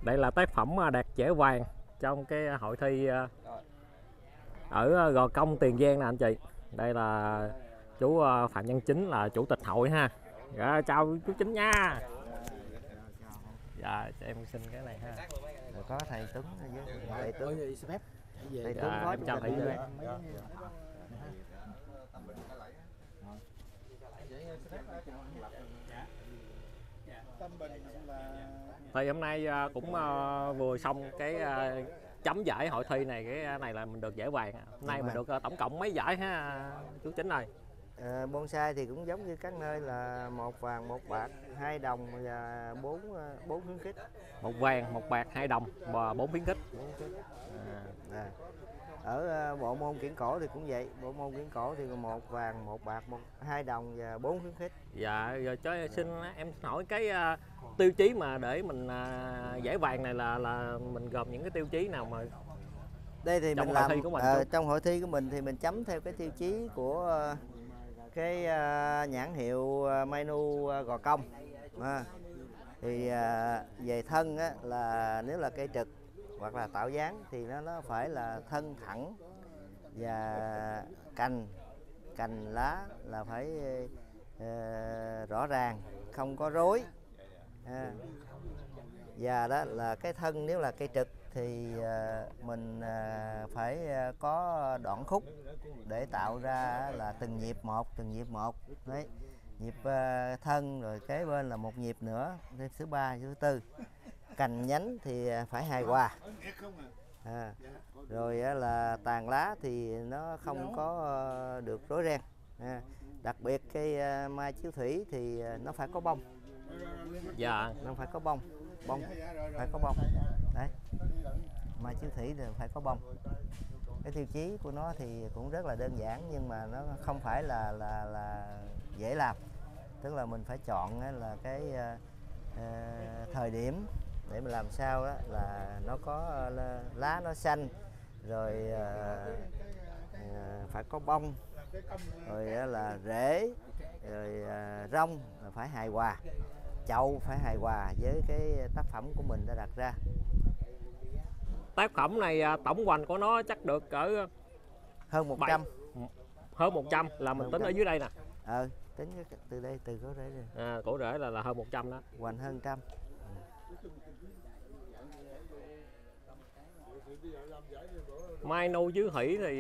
Đây là tác phẩm đạt giải vàng trong cái hội thi ở Gò Công, Tiền Giang nè anh chị. Đây là chú Phạm Nhân Chính là chủ tịch hội ha. Dạ, chào chú Chính nha. Dạ, em xin cái này ha. Rồi có thầy Tuấn với thầy Tuấn. Thầy Dạ, Tuấn phó em chào thầy Tuấn. Thì hôm nay cũng vừa xong cái chấm giải hội thi này, cái này là mình được giải vàng. Hôm nay mình được tổng cộng mấy giải ha chú Chính ơi? Bonsai thì cũng giống như các nơi là 1 vàng 1 bạc 2 đồng và 4 khuyến khích. 1 vàng 1 bạc 2 đồng và 4 khuyến khích. Ở bộ môn kiển cổ thì cũng vậy, bộ môn kiển cổ thì 1 vàng 1 bạc 2 đồng và 4 khuyến khích. Dạ, rồi cho em hỏi cái tiêu chí mà để mình giải vàng này là mình gồm những cái tiêu chí nào mà đây thì trong mình hội làm thi của mình trong hội thi của mình thì mình chấm theo cái tiêu chí của cái nhãn hiệu menu Gò Công. Thì về thân á, là nếu là cây trực hoặc là tạo dáng thì nó phải là thân thẳng và cành lá là phải rõ ràng, không có rối. Và đó là cái thân, nếu là cây trực thì mình phải có đoạn khúc để tạo ra là từng nhịp một đấy, nhịp thân rồi kế bên là một nhịp nữa, thứ 3 thứ 4. Cành nhánh thì phải hài hòa. Rồi là tàn lá thì nó không có được rối ren. Đặc biệt cây mai chiếu thủy thì nó phải có bông. Dạ, nó phải có bông phải có bông đấy, mai chiếu thủy thì phải có bông. Cái tiêu chí của nó thì cũng rất là đơn giản, nhưng mà nó không phải là dễ làm. Tức là mình phải chọn là cái thời điểm để mà làm sao đó là nó có lá nó xanh, rồi phải có bông, rồi là rễ, rồi rong phải hài hòa, chậu phải hài hòa với cái tác phẩm của mình đã đặt ra. tác phẩm này tổng hoành của nó chắc được ở hơn 100. Hơn 100 là mình tính ở dưới đây nè. Tính từ đây, từ cổ rễ này. Cổ rễ là hơn 100 đó. Hoành hơn 100. Mai nuôi dưới thủy thì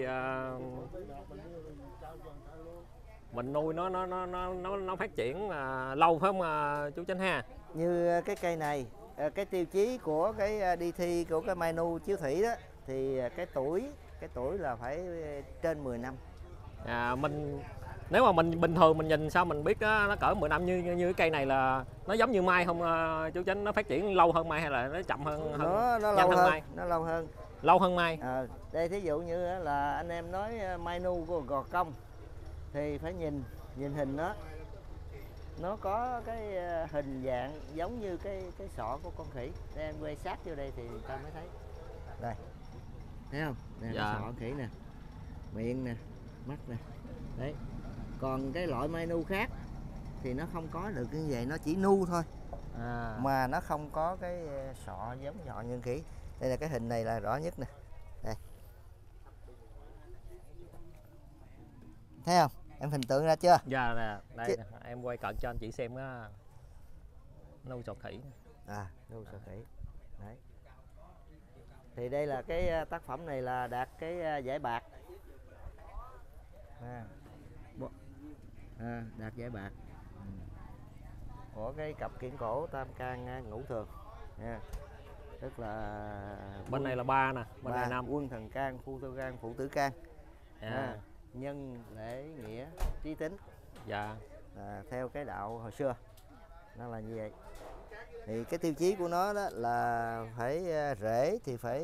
mình nuôi nó phát triển lâu phải không chú Chánh ha? Như cái cây này, cái tiêu chí của cái đi thi của cái mai nu chiếu thủy đó thì cái tuổi là phải trên 10 năm. Nếu mà mình bình thường mình nhìn sao mình biết nó cỡ 10 năm, như cái cây này là nó giống như mai không chú Chánh? Nó phát triển lâu hơn mai hay là nó chậm hơn? Nó lâu hơn mai? Nó lâu hơn mai. Đây thí dụ như là anh em nói mai nu của Gò Công thì phải nhìn hình nó có cái hình dạng giống như cái sọ của con khỉ. Để em quay sát vô đây thì ta mới thấy. Đây, thấy không? Nè, dạ. Cái sọ khỉ nè, miệng nè, mắt nè. Đấy. Còn cái loại mai nu khác thì nó không có được như vậy, nó chỉ nu thôi. Mà nó không có cái sọ giống sọ như khỉ. Đây là cái hình này là rõ nhất nè. Đây. Thấy không? Em hình tượng ra chưa? Dạ nè, đây nè, em quay cận cho anh chị xem á. Nu sọ khỉ. Nu sọ khỉ. Đấy. Thì đây là cái tác phẩm này là đạt cái giải bạc. Đạt giải bạc của cái cặp kiển cổ tam can ngũ thường. Tức là bên này là 3 nè, bên này 5. Quân thần can, phu tư can, phụ tử can. Nhân lễ nghĩa trí tính. Dạ. Theo cái đạo hồi xưa nó là như vậy. Thì cái tiêu chí của nó đó là phải rễ thì phải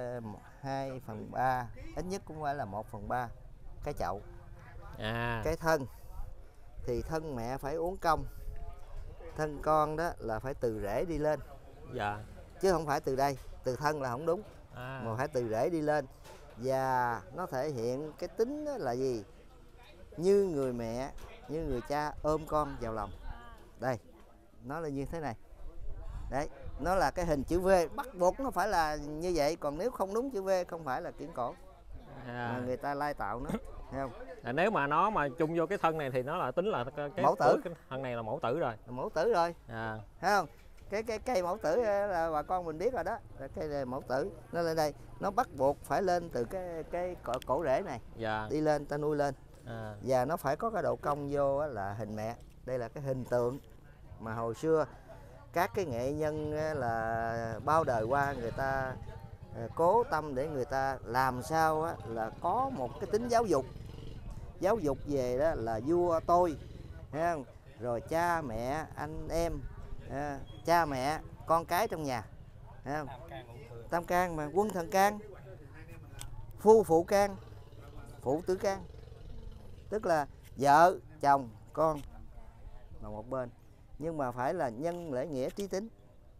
2/3, ít nhất cũng phải là 1/3 cái chậu. Cái thân thì thân mẹ phải uốn cong, thân con đó là phải từ rễ đi lên. Dạ. Chứ không phải từ đây, từ thân là không đúng. Mà phải từ rễ đi lên. Và nó thể hiện cái tính là gì? Như người mẹ, như người cha ôm con vào lòng. Đây, nó là như thế này. Đấy, nó là cái hình chữ V, bắt buộc nó phải là như vậy, còn nếu không đúng chữ V không phải là kiển cổ. Mà người ta lai tạo nó, thấy không? Nếu mà nó mà chung vô cái thân này thì nó là tính là cái mẫu tử. Cái thân này là mẫu tử rồi. Mẫu tử rồi. Thấy không? Cái cây mẫu tử là bà con mình biết rồi đó, là cây này mẫu tử. Nó lên đây, nó bắt buộc phải lên từ cái cổ rễ này. Đi lên ta nuôi lên. Và nó phải có cái độ cong vô là hình mẹ. Đây là cái hình tượng mà hồi xưa các cái nghệ nhân là bao đời qua người ta cố tâm để người ta làm sao là có một cái tính giáo dục về đó là vua tôi, thấy không? Rồi cha mẹ anh em, cha mẹ con cái trong nhà, thấy không? Tam can mà quân thần can, phu phụ can, phụ tử can, tức là vợ chồng con là một bên, nhưng mà phải là nhân lễ nghĩa trí tính.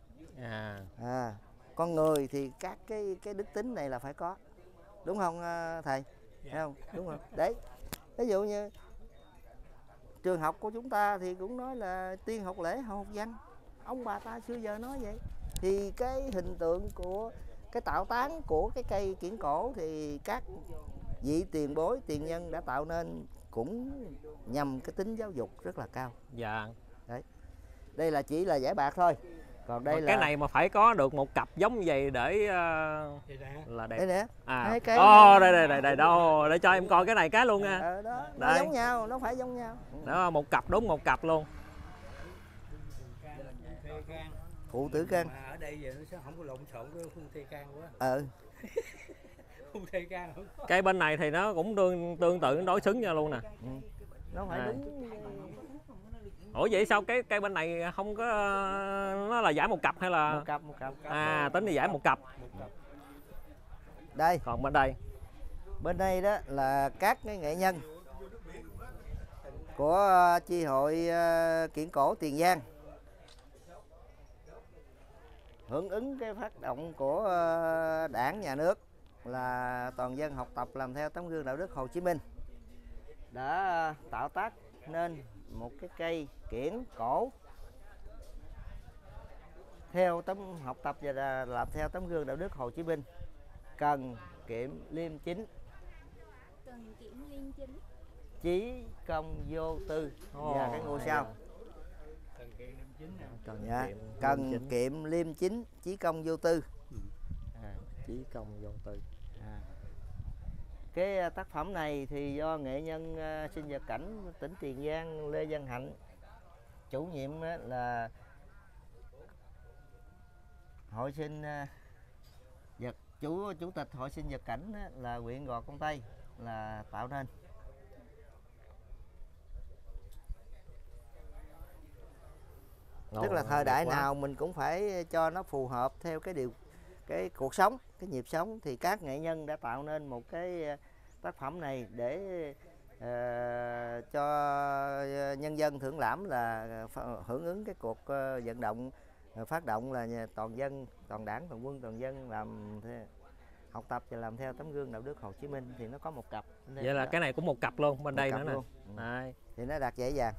Con người thì các cái đức tính này là phải có, đúng không thầy? Thấy không? Đúng không? Đấy, ví dụ như trường học của chúng ta thì cũng nói là tiên học lễ hậu học văn, ông bà ta xưa giờ nói vậy. Thì cái hình tượng của cái tạo tán của cái cây kiển cổ thì các vị tiền bối tiền nhân đã tạo nên cũng nhằm cái tính giáo dục rất là cao. Đấy, đây là chỉ là giải bạc thôi, còn đây là cái này mà phải có được một cặp giống vậy để là đẹp. Đây nè. Đây đâu để cho em coi cái này cái luôn nha. Đó, nó giống nhau, nó phải giống nhau. Đó, một cặp, đúng một cặp luôn. Phụ tử can. Mà ở đây giờ nó sẽ không có lộn xộn cái phu thê can quá. Phu thê can. Cây bên này thì nó cũng tương tự đối xứng nhau luôn nè. Nó phải đúng. Ủa vậy sao cái cây bên này không có, nó là giải một cặp hay là một cặp. Tính thì giải một cặp. Đây, còn bên đây đó là các cái nghệ nhân của chi hội kiển cổ Tiền Giang hưởng ứng cái phát động của Đảng, Nhà nước là toàn dân học tập làm theo tấm gương đạo đức Hồ Chí Minh, đã tạo tác nên một cái cây kiển cổ theo học tập và làm theo tấm gương đạo đức Hồ Chí Minh, cần kiệm liêm chính, chí công vô tư. Và cái ngôi sao cần kiệm liêm chính, chí công vô tư. Chí công vô tư. Cái tác phẩm này thì do nghệ nhân sinh vật cảnh tỉnh Tiền Giang Lê Văn Hạnh, chủ nhiệm là hội sinh vật, chủ tịch hội sinh vật cảnh là huyện Gò Công Tây là tạo nên. Tức là thời đại nào mình cũng phải cho nó phù hợp theo cái cuộc sống, cái nhịp sống, thì các nghệ nhân đã tạo nên một cái tác phẩm này để cho nhân dân thưởng lãm, là hưởng ứng cái cuộc vận động phát động là toàn dân, toàn đảng, toàn quân, toàn dân học tập và làm theo tấm gương đạo đức Hồ Chí Minh. Thì nó có một cặp. Vậy là cái này cũng một cặp luôn, bên đây nữa nè. Thì nó đạt dễ dàng.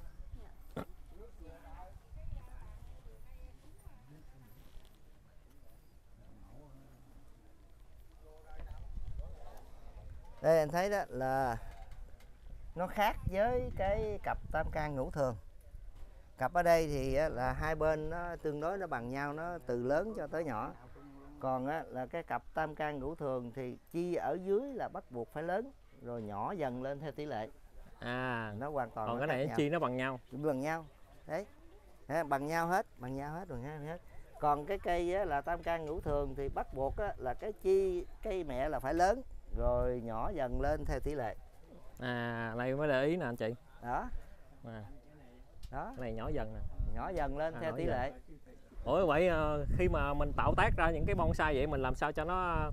Đây anh thấy đó là nó khác với cái cặp tam can ngũ thường. Cặp ở đây thì là hai bên nó tương đối nó bằng nhau, nó từ lớn cho tới nhỏ. Còn là cái cặp tam can ngũ thường thì chi ở dưới là bắt buộc phải lớn, rồi nhỏ dần lên theo tỷ lệ. Nó hoàn toàn. Còn cái này chi nó bằng nhau. Bằng nhau. Đấy. Bằng nhau hết, Còn cái cây là tam can ngũ thường thì bắt buộc là cây mẹ là phải lớn, rồi nhỏ dần lên theo tỷ lệ. Đây mới để ý nè anh chị. Đó. Cái này nhỏ dần nè. Nhỏ dần lên theo tỷ lệ. Ủa vậy khi mà mình tạo tác ra những cái bonsai vậy, mình làm sao cho nó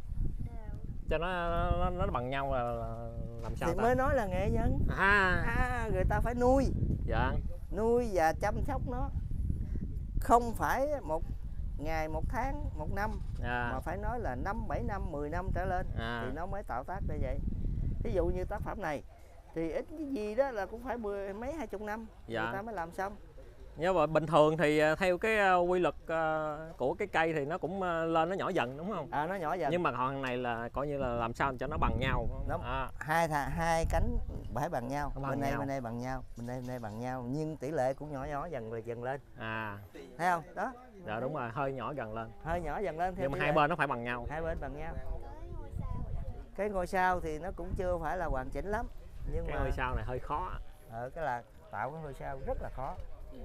bằng nhau là làm sao? Thì mới nói là nghệ nhân. Người ta phải nuôi. Nuôi và chăm sóc nó. Không phải một ngày, một tháng, một năm, mà phải nói là 5, 7 năm, 10 năm trở lên thì nó mới tạo tác như vậy. Ví dụ như tác phẩm này thì ít cái gì đó là cũng phải 10 mấy 20 năm người ta mới làm xong. Nhưng mà bình thường thì theo cái quy luật của cái cây thì nó cũng lên nó nhỏ dần đúng không? Nó nhỏ dần. Nhưng mà hòn này là coi như là làm sao cho nó bằng nhau. Hai cánh phải bằng nhau. Bên đây bằng nhau, bên đây bằng nhau, nhưng tỷ lệ cũng nhỏ dần lên. Thấy không? Đó. Dạ đúng rồi, hơi nhỏ dần lên. Hơi nhỏ dần lên. Nhưng mà hai bên nó phải bằng nhau. Hai bên bằng nhau. Cái ngôi sao thì nó cũng chưa phải là hoàn chỉnh lắm, nhưng cái mà ngôi sao này hơi khó. cái là tạo cái ngôi sao rất là khó.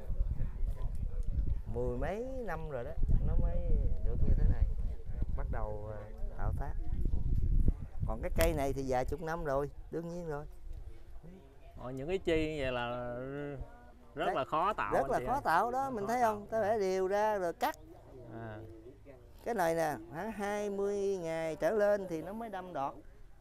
10 mấy năm rồi đó nó mới được như thế này, bắt đầu tạo tác. Còn cái cây này thì vài chục năm rồi, đương nhiên rồi. Những cái chi vậy là rất là khó tạo. Rất là khó tạo đó, mình thấy không? Ta phải điều ra rồi cắt. Cái này nè, khoảng 20 ngày trở lên thì nó mới đâm đọt.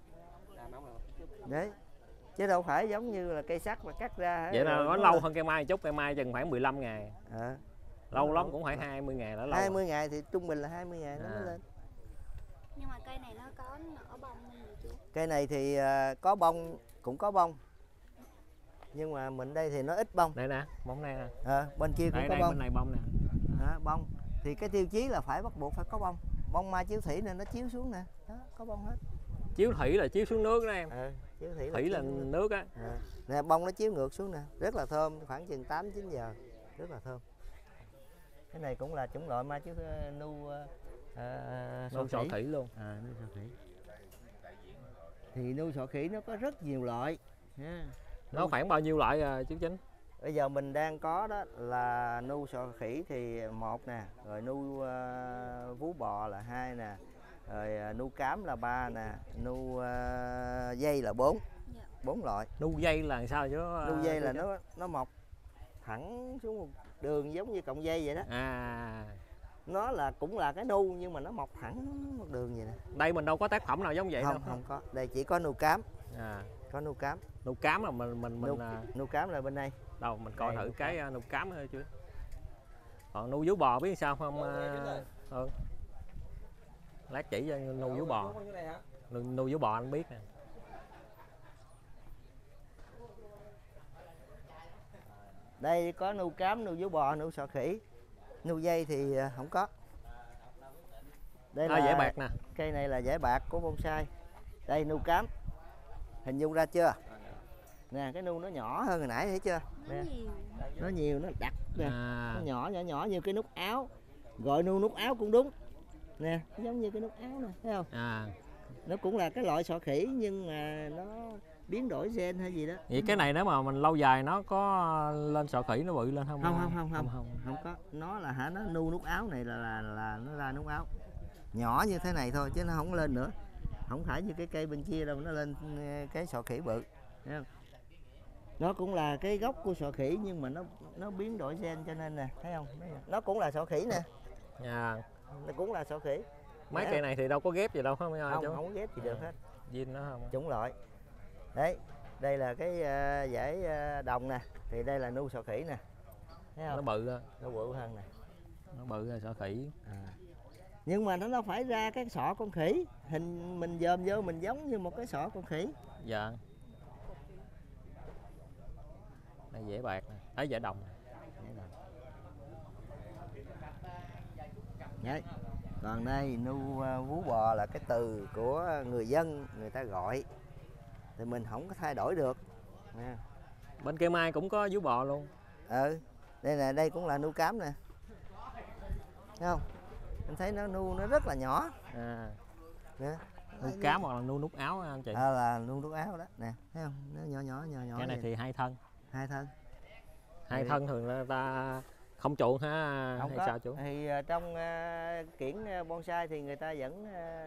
Đấy. Chứ đâu phải giống như là cây sắt mà cắt ra. Vậy là nó lâu hơn cây mai chút, cây mai chừng khoảng 15 ngày. Lâu lắm cũng phải 20 ngày là lâu. 20 ngày thì trung bình là 20 ngày nó mới lên. Nhưng mà cây này nó có nở bông gì chú? Cây này thì có bông, cũng có bông. Nhưng mà mình đây thì nó ít bông. Đây nè, bông này nè. Bên kia cũng đây, có bông. Bên này bông nè. Bông. Thì cái tiêu chí là phải bắt buộc phải có bông. Bông mai chiếu thủy nên nó chiếu xuống nè. Đó, có bông hết. Chiếu thủy là chiếu xuống nước đó em. Chiếu thủy là nước á. Nè, bông nó chiếu ngược xuống nè, rất là thơm, khoảng chừng 8-9 giờ, rất là thơm. Cái này cũng là chủng loại mai chiếu nu sọ khỉ luôn. Nu sọ khỉ. Thì nu sọ khỉ nó có rất nhiều loại. Nó khoảng bao nhiêu loại chú Chính? Bây giờ mình đang có đó là nu sọ khỉ thì 1 nè, rồi nu vú bò là 2 nè, rồi nu cám là 3 nè, nu dây là 4. 4 loại. Nu dây là sao chứ? Nu dây là nó mọc thẳng xuống một đường giống như cọng dây vậy đó. Nó là cũng là cái nu nhưng mà nó mọc thẳng một đường vậy nè. Đây mình đâu có tác phẩm nào giống vậy đâu. Không có. Đây chỉ có nu cám. Có nu cám. Nu cám là mình nu cám là bên đây. Đâu mình coi thử cái nu cám thôi chứ. Còn nu vú bò biết sao không? Lát chỉ cho nu vú bò. Nu vú bò anh biết nè. Đây có nu cám, nu vú bò, nu sọ khỉ. Nu dây thì không có. Đây là dẻ bạc nè. Cây này là dẻ bạc của bonsai. Đây nu cám. Hình dung ra chưa? Nè, cái nu nó nhỏ hơn hồi nãy thấy chưa? Nè. Nó nhiều, nó đặc nè. Nó nhỏ như cái nút áo. Gọi nu nút áo cũng đúng. Nè, giống như cái nút áo nè, thấy không? Nó cũng là cái loại sọ khỉ nhưng mà nó biến đổi gen hay gì đó. Vậy cái này nếu mà mình lâu dài nó có lên sọ khỉ nó bự lên không? Không có. Nó là nó nu nút áo này là nó ra nút áo. Nhỏ như thế này thôi chứ nó không lên nữa. Không phải như cái cây bên kia đâu, nó lên cái sọ khỉ bự. Thấy không? Nó cũng là cái gốc của sọ khỉ nhưng mà nó biến đổi gen cho nên nè, thấy không? Nó cũng là sọ khỉ nè. Nó cũng là sọ khỉ. Mấy cây này thì đâu có ghép gì đâu không? Không ghép gì được hết. Zin nó không? Chủng loại. Đấy, đây là cái dải đồng nè, thì đây là nu sọ khỉ nè. Thấy không? Nó bự. Nó bự hơn nè. Nó bự là sọ khỉ. Nhưng mà nó phải ra cái sọ con khỉ, hình mình dòm vô mình giống như một cái sọ con khỉ. Dạ. Đây dẻ bạc nè, dẻ đồng. Đấy. Còn đây nu vú bò là cái từ của người dân người ta gọi, thì mình không có thay đổi được. Nè. Bên cây mai cũng có vú bò luôn. Đây nè, đây cũng là nu cám nè. Thấy không? Anh thấy nó nu nó rất là nhỏ. Nè. Nu cám hoặc là nu nút áo anh chị. Là nu nút áo đó nè, thấy không? Nó nhỏ. Cái này thì 2 thân. 2 thân. 2 thân thường là ta không chuộng ha, không hay có. Sao chú? Thì trong kiển bonsai thì người ta vẫn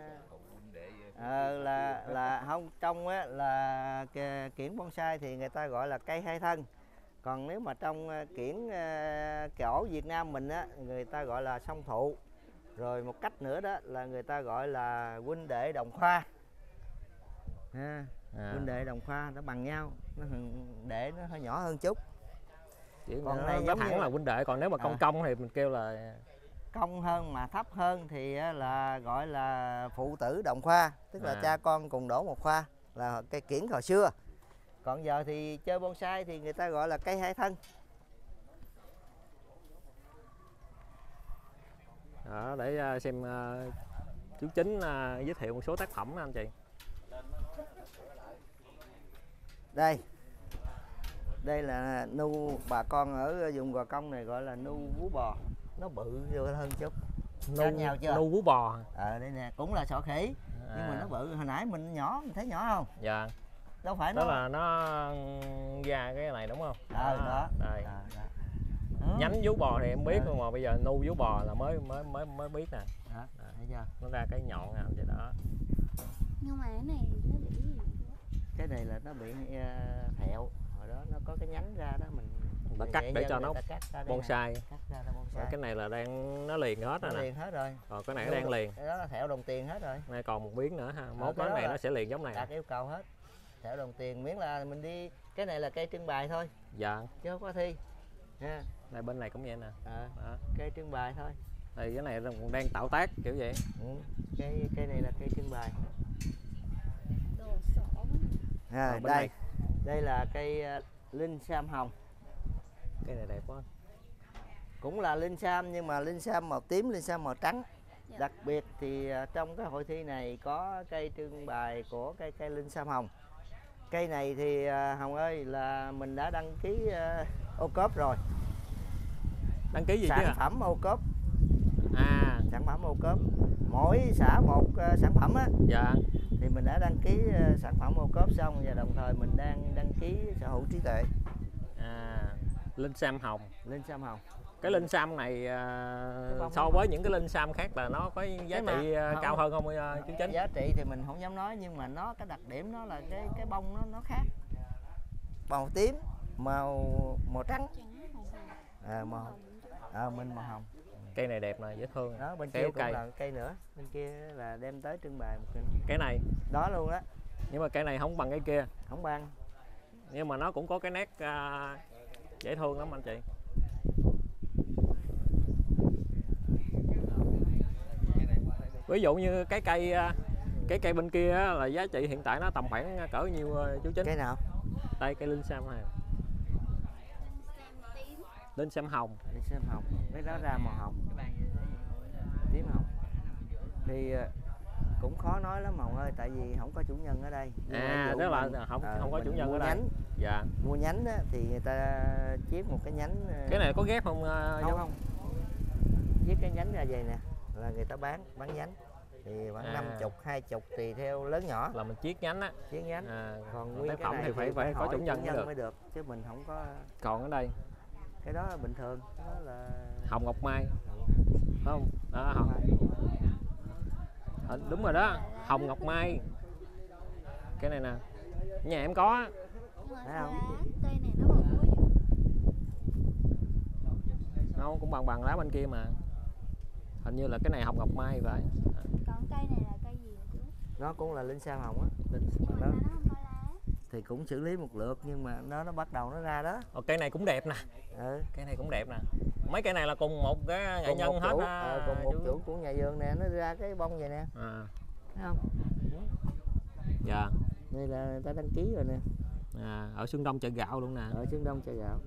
là không, trong là kiển bonsai thì người ta gọi là cây 2 thân. Còn nếu mà trong kiển cổ Việt Nam mình á, người ta gọi là song thụ. Rồi một cách nữa đó là người ta gọi là huynh đệ đồng khoa. Huynh đệ đồng khoa nó bằng nhau, đệ nó hơi nhỏ hơn chút. Còn này nó thẳng là huynh đệ, còn nếu mà cong thì mình kêu là cong hơn mà thấp hơn thì là gọi là phụ tử đồng khoa, tức là cha con cùng đổ một khoa, là cây kiển hồi xưa. Còn giờ thì chơi bonsai thì người ta gọi là cây 2 thân. đó để xem chú Chính giới thiệu một số tác phẩm đó anh chị. Đây là nu, bà con ở vùng Gò Công này gọi là nu vú bò, nó bự hơn chút. Nhau chưa? Nu vú bò. Đây nè, cũng là sọ khỉ nhưng mà nó bự. Hồi nãy mình nhỏ, mình thấy nhỏ không? Dạ. Đâu phải đó nó là nó ra cái này đúng không? Đó. Đây. Nhánh vú bò thì em biết nhưng mà bây giờ nu vú bò là mới biết nè. Đó, thấy chưa? Nó ra cái nhọn nào vậy đó. Nhưng mà cái này nó bị gì? Cái này là nó bị thẹo. Hồi đó nó có cái nhánh ra đó mình cắt để cho nó bonsai. Cắt ra nó bonsai. Cái này là nó liền hết rồi nè. Liền hết rồi. Còn cái này nó đang liền. Cái đó là thẹo đồng tiền hết rồi. Này còn một miếng nữa ha. Mốt cái này nó sẽ liền giống này. Đạt yêu cầu hết. Thẹo đồng tiền, miếng là mình đi. Cái này là cây trưng bày thôi. Dạ. Chứ không có thi nha. Đây bên này cũng vậy nè. Cây trưng bày thôi. Thì cái này còn đang tạo tác kiểu vậy. Cây này là cây trưng bày. Đồ sổ. Đây là cây linh sam hồng. Cây này đẹp quá. Cũng là linh sam nhưng mà linh sam màu tím, linh sam màu trắng. Dạ. Đặc biệt thì trong cái hội thi này có cây trưng bày của cây linh sam hồng. Cây này thì Hồng ơi là mình đã đăng ký ô cốp rồi. Đăng ký gì chứ? Sản phẩm ô cốp. Sản phẩm ô cốp. Mỗi xã một sản phẩm á. Dạ. Thì mình đã đăng ký sản phẩm ô cốp xong và đồng thời mình đang đăng ký sở hữu trí tuệ. Linh sam hồng. Linh sam hồng. Cái linh sam này so với những cái linh sam khác là nó có giá trị cao hơn không chú Chính? Giá trị thì mình không dám nói nhưng mà nó cái đặc điểm nó là cái bông nó khác. Màu tím, màu trắng. Mình màu hồng. Cây này đẹp nè, dễ thương. Đó, bên kia cũng là cây nữa. Bên kia là đem tới trưng bày một cái này. Đó luôn đó. Nhưng mà cây này không bằng cái kia. Không bằng. Nhưng mà nó cũng có cái nét dễ thương lắm anh chị. Ví dụ như cái cây bên kia là giá trị hiện tại nó tầm khoảng cỡ nhiêu chú Chính? Cây nào? Đây cây linh sam này. Linh sam hồng. Linh sam hồng. Cái đó ra màu hồng. Tím hồng. Thì cũng khó nói lắm Hồng ơi, tại vì không có chủ nhân ở đây. Tức là không có chủ nhân ở đây. Nhánh. Dạ. Mua nhánh á, thì người ta chiết một cái nhánh. Cái này có ghép không? Không. Chiết cái nhánh ra vậy nè, là người ta bán nhánh. Thì khoảng 50, 20 tùy theo lớn nhỏ. Là mình chiết nhánh á. Chiết nhánh. Còn nguyên tác cái phẩm này thì phải có chủ nhân mới được, chứ mình không có. Còn ở đây. Cái đó là bình thường, đó là hồng ngọc mai. Không? Đó hồng. Đúng rồi đó, hồng ngọc mai. Cái này nè. Nhà em có. Thấy không? Cây này nó bự quá. Nó cũng bằng lá bên kia mà. Hình như là cái này hồng ngọc mai vậy. Còn cây này là cây gì chú? Nó cũng là linh sam hồng á. Nhưng mà nó không có lá. Thì cũng xử lý một lượt nhưng mà nó bắt đầu nó ra đó. Cây này cũng đẹp nè. Cây này cũng đẹp nè. Mấy cây này là cùng một cái nghệ nhân hết á. Cùng một chủ của nhà vườn nè, nó ra cái bông vậy nè. Thấy không? Dạ. Đây là người ta đăng ký rồi nè. Ở Xuân Đông chợ gạo luôn nè. Ở Xuân Đông chợ gạo.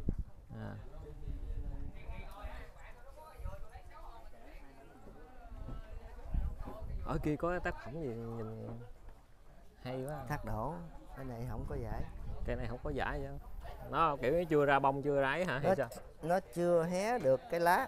Ở kia có tác phẩm gì nhìn hay quá. Thác đổ. Cái này không có giải. Cây này không có giải chứ. Nó kiểu chưa ra bông chưa ra ấy hả hay sao? Nó chưa hé được cái lá.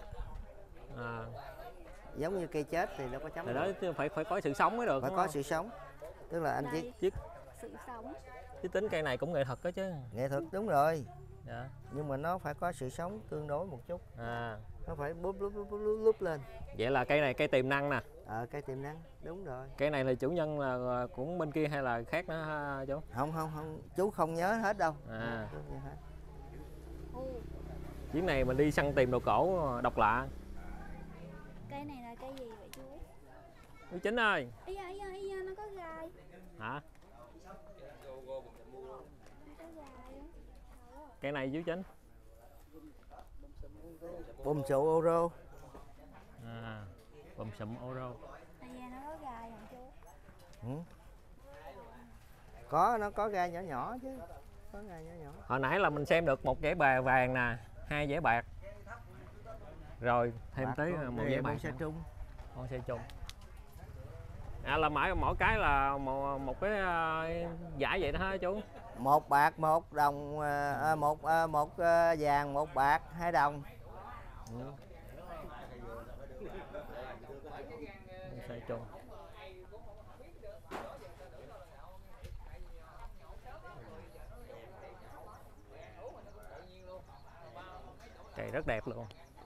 Giống như cây chết thì nó có chấm. Đó phải có sự sống mới được. Phải có sự sống. Tức là anh chiết sự sống. Chứ tính cây này cũng nghệ thuật đó chứ. Nghệ thuật đúng rồi. Dạ. Nhưng mà nó phải có sự sống tương đối một chút. Nó phải búp lên. Vậy là cây này cây tiềm năng nè. Cây tiềm năng, đúng rồi. Cây này là chủ nhân là cũng bên kia hay là khác nữa chú? Không, chú không nhớ hết đâu. Chuyến này mình đi săn tìm đồ cổ độc lạ. Cây này là cây gì vậy chú? Chú Chính ơi. Ý da, nó có gai. Hả? Cây này chú Chính. Bùm sụ ô rô. Bùm sụm ô rô. Nó có gai hả chú? Nó có gai nhỏ nhỏ chứ. Có gai nhỏ nhỏ. Hồi nãy là mình xem được một dải bạc vàng nè, 2 dải bạc. Rồi thêm tới một dải bạc. Trung. bonsai chung. Là mỗi cái là một cái giải vậy đó hả chú? 1 bạc 1 đồng, một vàng 1 bạc 2 đồng. Bonsai chung. Cây rất đẹp luôn.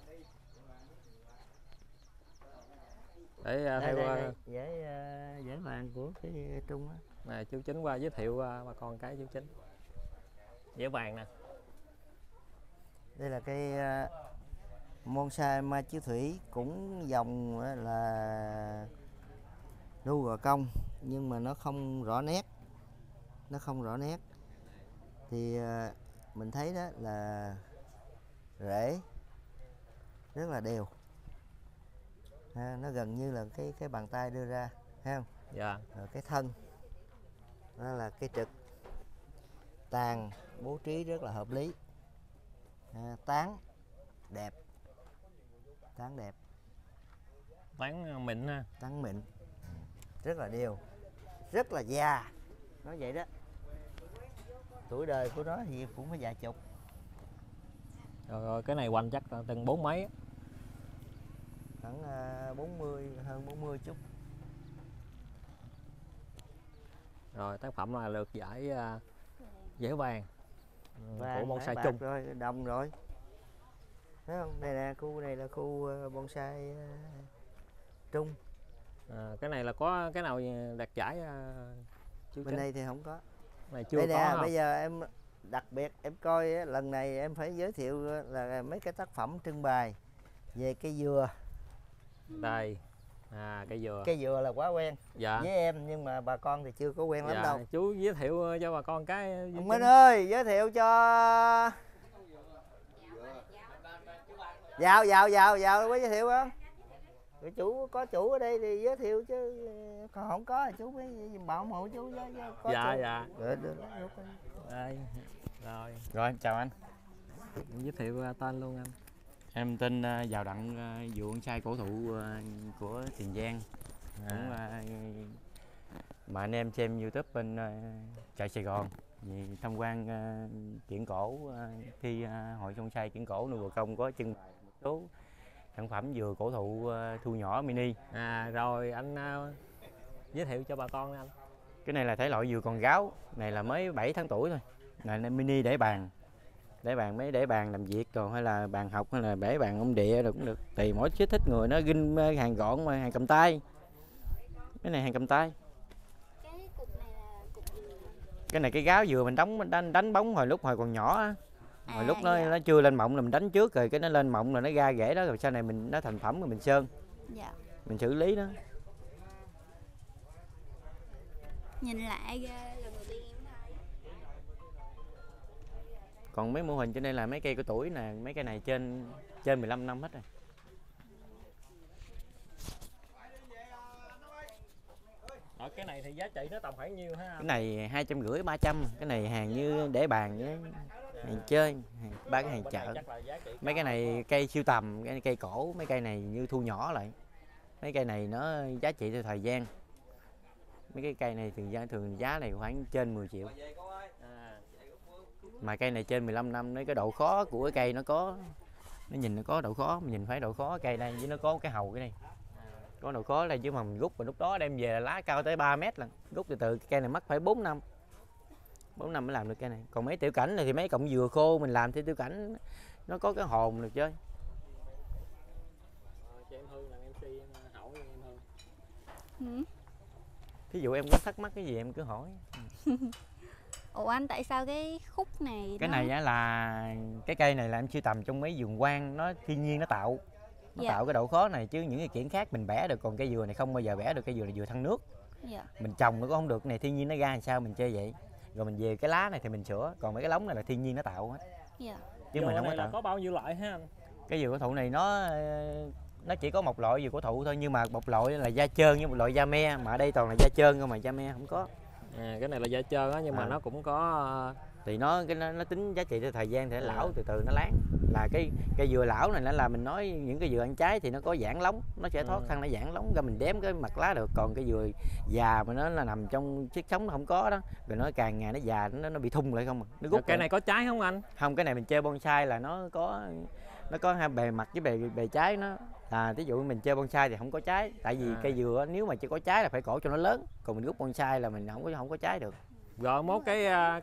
Để theo dễ vàng của cái Trung á. Này chú Chính qua giới thiệu bà con cái chú Chính. Dễ vàng nè. Đây là cây bonsai mai chiếu thủy, cũng dòng là nu gò công nhưng mà nó không rõ nét. Thì mình thấy đó là rễ rất là đều. Nó gần như là cái bàn tay đưa ra, thấy không? Dạ. Rồi cái thân đó là cái trực, tàn bố trí rất là hợp lý. Tán đẹp, tán mịn ha. Tán mịn, rất là đều, rất là già, nói vậy đó. Tuổi đời của nó thì cũng phải vài chục. Rồi cái này hoành chắc từng 40 mấy. Khoảng 40, hơn 40 chút. Rồi tác phẩm là được giải dễ vàng của bonsai bạc chung rồi, đồng rồi. Thấy không? Đây là khu này là khu bonsai Trung. Cái này là có cái nào đạt giải chú bên đây thì không có. Này chưa đây có nè, không? bây giờ em đặc biệt em coi lần này em phải giới thiệu là mấy cái tác phẩm trưng bày về cây dừa. Đây. Cây dừa là quá quen với em, nhưng mà bà con thì chưa có quen lắm đâu. Chú giới thiệu cho bà con cái. Ông Minh ơi, giới thiệu cho. Vào có giới thiệu không? Chủ có chủ ở đây thì giới thiệu chứ còn không có thì chú mới bảo hộ chú với có dạ. Rồi. Đây. Rồi em chào anh. Giới thiệu tên luôn anh. Em tên Giàu Đặng, vườn bonsai cổ thụ của Tiền Giang. Cũng mà anh em xem YouTube bên chợ Sài Gòn vì tham quan triển cổ khi hội bonsai triển cổ nuôi bồ công có trưng bày một số sản phẩm dừa cổ thụ thu nhỏ mini. Rồi anh giới thiệu cho bà con anh. Cái này là thể loại dừa con gáo, này là mới 7 tháng tuổi thôi. Này là mini để bàn làm việc, còn hay là bàn học hay là để bàn ông địa rồi cũng được, tùy mỗi thích người. Nó ghim hàng gọn mà hàng cầm tay. Cái này hàng cầm tay. Cái cục này là cục gì? Cái này cái gáo dừa mình đánh bóng hồi còn nhỏ á. Hồi lúc nó chưa lên mọng là mình đánh trước, rồi cái nó lên mọng là nó ra rễ đó, rồi sau này nó thành phẩm rồi mình sơn. Dạ. Mình xử lý nó. Nhìn lại ghê, lần đầu tiên em thấy. Còn mấy mô hình trên đây là mấy cây có tuổi nè, mấy cây này trên 15 năm hết rồi. Cái này thì giá trị nó tầm khoảng nhiêu ha? Cái này 250 300, cái này hàng như để bàn với hàng chơi, bán cái hàng chợ. Mấy cái này cây siêu tầm, cái cây cổ, mấy cây này như thu nhỏ lại. Mấy cây này nó giá trị theo thời gian. Mấy cái cây này thường giá này khoảng trên 10 triệu. Mà cây này trên 15 năm, nó cái độ khó của cái cây nó nhìn nó có độ khó, mình nhìn phải độ khó cây đây với nó có cái hầu cái này. Có độ khó đây chứ mà mình rút mà lúc đó đem về là lá cao tới 3 mét lần. Rút từ từ cây này mất phải 4 năm. 4 năm mới làm được cây này. Còn mấy tiểu cảnh này thì mấy cọng dừa khô mình làm theo tiểu cảnh nó có cái hồn được chơi. Cho em Hương làm MC em hỏi em Hương. Thí dụ em có thắc mắc cái gì em cứ hỏi. Ủa anh, tại sao cái khúc này cái này á là cái cây này là em sưu tầm trong mấy vườn quang, nó thiên nhiên nó tạo. Tạo cái độ khó này, chứ những cái kiện khác mình bẻ được, còn cây dừa này không bao giờ bẻ được. Cây dừa là dừa thân nước. Mình trồng nó cũng không được, cái này thiên nhiên nó ra làm sao mình chơi vậy. Rồi mình về cái lá này thì mình sửa, còn mấy cái lóng này là thiên nhiên nó tạo hết. Chứ mình không có tạo. Có bao nhiêu loại ha anh? Cái dừa cổ thụ này nó chỉ có một loại dừa cổ thụ thôi, nhưng mà một loại là da trơn với một loại da me, mà ở đây toàn là da trơn không, mà da me không có. Cái này là da trơn á, nhưng mà nó cũng có thì nó tính giá trị theo thời gian thì nó lão từ từ nó láng. Là cái cây dừa lão này là mình nói những cái dừa ăn trái thì nó có giãn lóng, nó sẽ thoát thân nó giãn lóng ra mình đếm cái mặt lá được. Còn cái dừa già mà nó là nằm trong chiếc sống nó không có đó, rồi nó càng ngày nó già nó bị thung lại không à. Nó cái này có trái không anh? Không, cái này mình chơi bonsai là nó có hai bề mặt với bề trái nó. Ví dụ mình chơi bonsai thì không có trái, tại vì cây dừa nếu mà chỉ có trái là phải cổ cho nó lớn, còn mình gút bonsai là mình không có trái được. Rồi mốt cái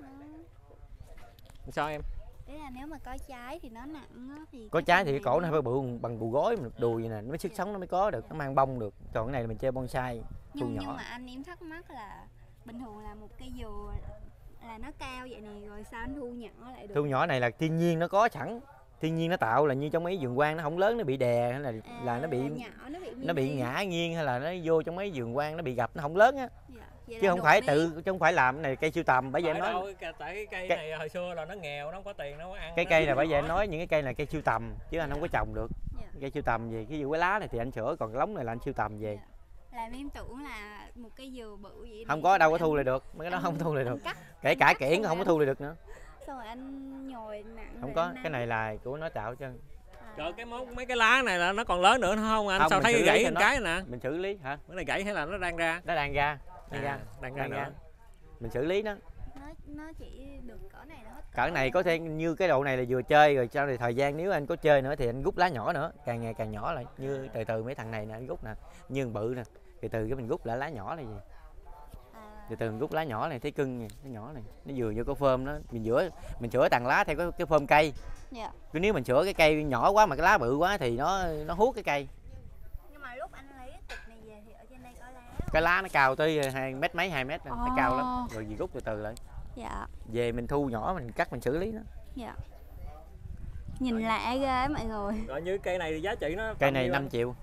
sao em? Đấy là nếu mà có trái thì nó nặng á, thì có trái thì cái cổ nó phải bự bằng bù gối một đùi vậy nè, nó mới sức sống nó mới có được, nó mang bông được. Còn cái này là mình chơi bonsai thu nhỏ. Nhưng mà anh em thắc mắc là bình thường là một cây dừa là nó cao vậy này, rồi sao anh thu nhỏ lại được? Thu nhỏ này là thiên nhiên nó có sẵn, thiên nhiên nó tạo, là như trong mấy vườn quang nó không lớn, nó bị đè hay là nó bị nhỏ, nó bị ngã nghiêng, hay là nó vô trong mấy vườn quang nó bị gập, nó không lớn á. Dạ. Chứ không phải làm cái này cây sưu tầm. Bởi vậy em nói tại cái cây này hồi xưa là nó nghèo, nó không có tiền, nó không có ăn. Cái cây này bởi vậy em nói những cái cây này cây sưu tầm chứ anh không có trồng được. Cây sưu tầm gì, cái cái lá này thì anh sửa, còn cái lóng này là anh sưu tầm về. Làm em tưởng là một cây dừa bự vậy. Không có đâu có thu lại được, mấy cái đó không thu lại được. Kể cả kiển cũng không có thu lại được nữa. Xong rồi anh nhồi nặng. Không có, cái này là của nó tạo cho. Trời, mấy cái lá này là nó còn lớn nữa không anh? Sao thấy gãy một cái nè? Mình xử lý hả? Cái này gãy hay là nó đang ra? Nó đang ra. Đang ra nữa. Mình xử lý nó. Nó chỉ được cỡ này hết. Cỡ này có thể như cái độ này là vừa chơi rồi, sau này thời gian nếu anh có chơi nữa thì anh rút lá nhỏ nữa, càng ngày càng nhỏ lại. Như từ từ mấy thằng này nè anh rút nè, như bự nè, từ từ cái mình rút lại lá nhỏ này gì. Từ từ mình rút lá nhỏ này, thấy cưng này, nó nhỏ này, nó vừa vô có phơm nó, mình chữa tàn lá theo cái phơm cây. Dạ. Cứ nếu mình chữa cái cây nhỏ quá mà cái lá bự quá thì nó hút cái cây. Nhưng mà lúc anh lấy cái cục này về thì ở trên đây có lá. Cái lá nó cao tới 2 mét mấy, 2 mét, nó cao lắm. Rồi gì rút từ từ lại. Dạ. Về mình thu nhỏ, mình cắt, mình xử lý nó. Dạ. Nhìn lạ ghê mọi người. Rồi như cây này thì giá trị nó cây này 5 triệu.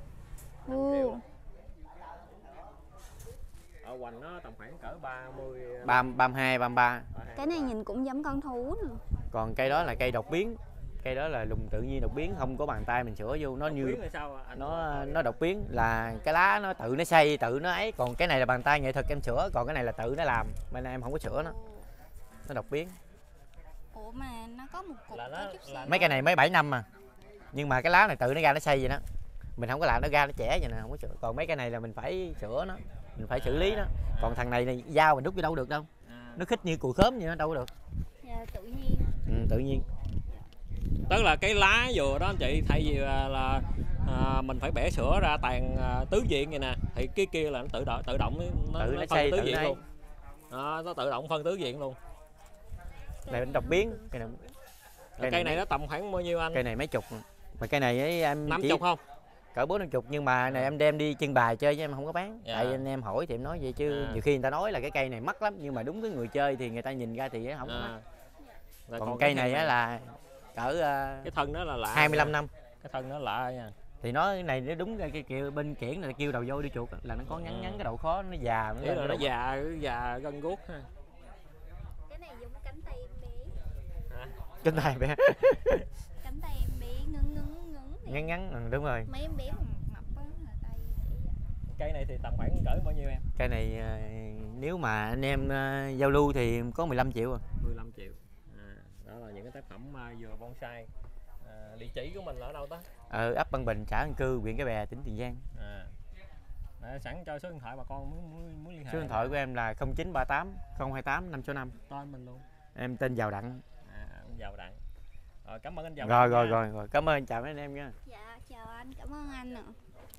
Ở hoành nó tầm khoảng cỡ 30 32 33. Cái này nhìn cũng giống con thú nè. Còn cây đó là cây đột biến. Cây đó là lùng tự nhiên đột biến, không có bàn tay mình sửa vô, nó như nó đột biến là cái lá nó tự nó xây, tự nó ấy. Còn cái này là bàn tay nghệ thuật em sửa, còn cái này là tự nó làm, bên em không có sửa nó đột biến. Ủa mà nó có một cục có chút xíu. Mấy cây này mới 7 năm mà, nhưng mà cái lá này tự nó ra nó xây vậy đó, mình không có làm nó ra nó trẻ vậy nè, không có sửa. Còn mấy cây này là mình phải sửa nó, mình phải xử lý nó. Còn thằng này dao mình đút vô đâu được đâu, nó khít như cùi khóm vậy, nó đâu có được. Dạ, tự nhiên. Tự nhiên. Tức là cái lá dừa đó anh chị, thay vì là mình phải bẻ sữa ra tàn tứ diện vậy nè, thì cái kia là nó tự động nó phân tứ diện luôn. Nó tự động phân tứ diện luôn. Này mình đột biến. Cây này nó tầm khoảng bao nhiêu anh? Cây này mấy chục. Mà cây này ấy, em 50 không? Cỡ 40, nhưng mà này em đem đi trưng bày chơi chứ em không có bán. Tại anh em hỏi thì em nói vậy chứ nhiều khi người ta nói là cái cây này mắc lắm, nhưng mà đúng cái người chơi thì người ta nhìn ra thì không có mắc. Còn cây này á là cỡ cái thân nó là lạ, 25 năm. Cái thân nó lạ nha. Thì nó này nó đúng cái kêu bên kiển là kêu đầu vô đi chuột là nó có ngắn cái độ khó, nó già nó già gân guốc ha. Cái này giống cánh tay em bé. Cánh tay bé. Cánh tay em bé ngắn đúng rồi. Mấy em bé mập á là tay sẽ vậy. Cây này thì tầm khoảng cỡ bao nhiêu em? Cây này nếu mà anh em giao lưu thì có 15 triệu rồi. 15 triệu. Đó là những cái tác phẩm dừa bonsai. Địa chỉ của mình là ở đâu ta? Ấp Tân Bình, xã An Cư, huyện Cái Bè, tỉnh Tiền Giang. Sẵn cho số điện thoại bà con muốn liên hệ. Số điện thoại của em là 0938 028 565. Tên mình luôn. Em tên Giàu Đặng. Giàu Đặng. Rồi cảm ơn anh Giàu. Rồi. Cảm ơn, chào mấy anh em nha. Dạ, chào anh, cảm ơn anh ạ.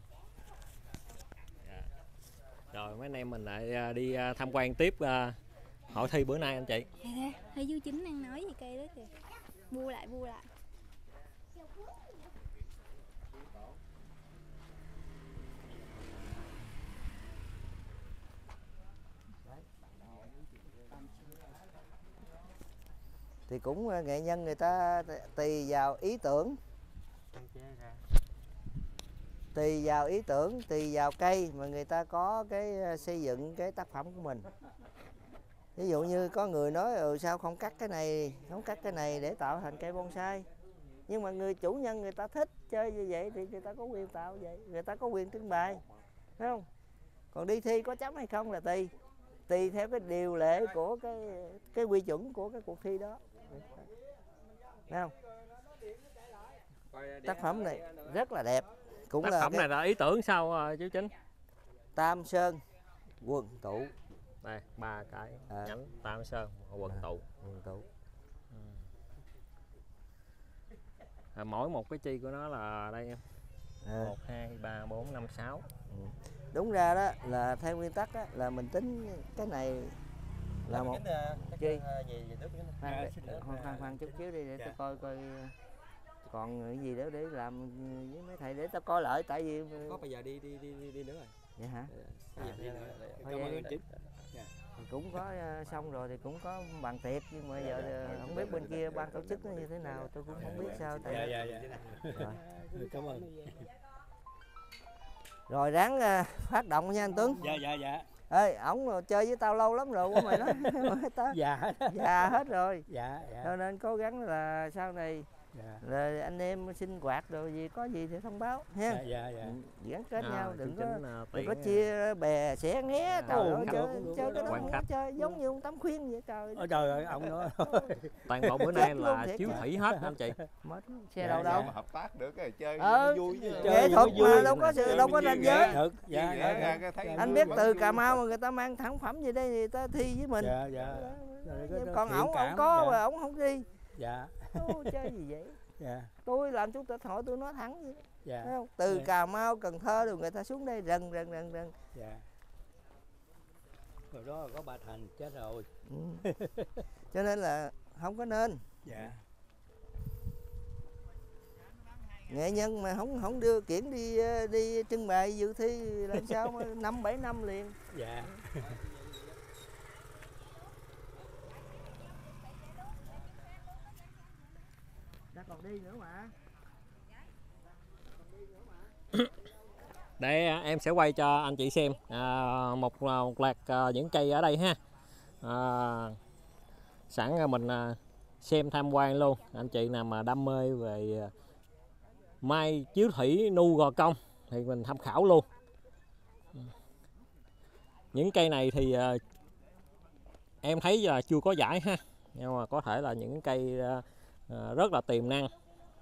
Rồi mấy anh em mình lại đi tham quan tiếp hội thi bữa nay anh chị. Thấy chú Chính đang nói gì cây đó kìa. Mua lại. Thì cũng nghệ nhân người ta tùy vào ý tưởng, tùy vào cây mà người ta có cái xây dựng cái tác phẩm của mình. Ví dụ như có người nói sao không cắt cái này để tạo thành cây bonsai. Nhưng mà người chủ nhân người ta thích chơi như vậy thì người ta có quyền tạo vậy, người ta có quyền trưng bày, phải không? Còn đi thi có chấm hay không là tùy tùy theo cái điều lệ của cái quy chuẩn của cái cuộc thi đó. Thấy không? Tác phẩm này rất là đẹp. Cũng tác phẩm này là ý tưởng sao chú Chính? Tam Sơn Quần Tụ. Đây 3 cái nhánh Tam Sơn Quần Tụ. Mỗi một cái chi của nó là đây em. 1 2 3 4 5 6. Đúng ra đó là theo nguyên tắc đó, là mình tính cái này là một chi. Khoan chút xíu đi để tôi coi còn cái gì đó để làm với mấy thầy để tao coi lại, tại vì có bây giờ đi nữa rồi. Vậy hả? Cảm ơn anh Chính. Cũng có xong rồi thì cũng có bàn tiệc, nhưng mà giờ không biết bên kia ban tổ chức nó như thế nào, tôi cũng không biết sao. Tại Rồi. Cảm ơn. Rồi ráng phát động nha anh Tuấn. Dạ. Ê, ổng chơi với tao lâu lắm rồi của mày đó. Già hết rồi. Dạ. Cho nên cố gắng là sau này là anh em sinh hoạt rồi gì có gì thì thông báo ha. Dạ. Gắn kết nhau, đừng có chia bè xẻ nghé. Trời ơi, chơi cái đó không có chơi, giống như ông Tám Khuyên vậy trời. Ôi trời ơi, ông đó. Toàn bộ bữa nay là chiếu thủy hết anh chị. Mất xe đâu đâu. Hợp tác được cái chơi vui chứ. Nghệ thuật mà đâu có ranh giới. Anh biết từ Cà Mau mà người ta mang sản phẩm gì đây thì người ta thi với mình. Dạ. Còn ổng có mà ổng không đi. Dạ. Chơi gì vậy? Dạ. Tôi làm chủ tịch hội tôi nói thẳng vậy. Dạ. Thấy không? Từ Cà Mau, Cần Thơ rồi người ta xuống đây rần. Dạ. Rồi đó có bà Thành chết rồi. Cho nên là không có nên. Dạ. Nghệ nhân mà không đưa Kiển đi trưng bày dự thi làm sao mà 5-7 năm liền. Dạ. Đã còn đi nữa mà. Để em sẽ quay cho anh chị xem một loạt những cây ở đây ha. Sẵn mình xem tham quan luôn. Anh chị nào mà đam mê về mai chiếu thủy nu gò công thì mình tham khảo luôn. Những cây này thì em thấy là chưa có giải ha, nhưng mà có thể là những cây rất là tiềm năng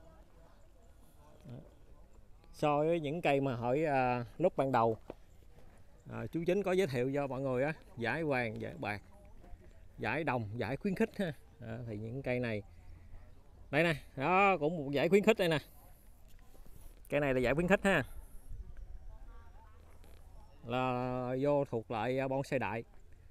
so với những cây mà hỏi lúc ban đầu chú Chính có giới thiệu cho mọi người á, giải vàng, giải bạc, giải đồng, giải khuyến khích ha. Thì những cây này đây nè, đó cũng một giải khuyến khích đây nè. Cây này là giải khuyến khích ha, là vô thuộc lại bonsai đại.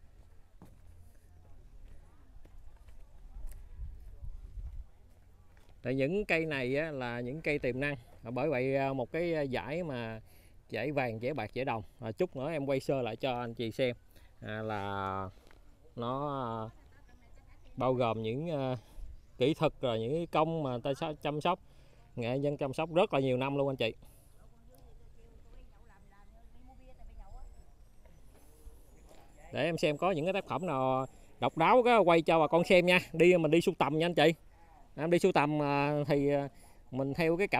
Tại những cây này á, là những cây tiềm năng, bởi vậy một cái giải mà giải vàng, giải bạc, giải đồng, chút nữa em quay sơ lại cho anh chị xem là nó bao gồm những kỹ thuật rồi những công mà ta chăm sóc, nghệ nhân chăm sóc rất là nhiều năm luôn anh chị. Để em xem có những cái tác phẩm nào độc đáo cái quay cho bà con xem nha. Mình đi sưu tầm nha anh chị. Em đi sưu tầm thì mình theo cái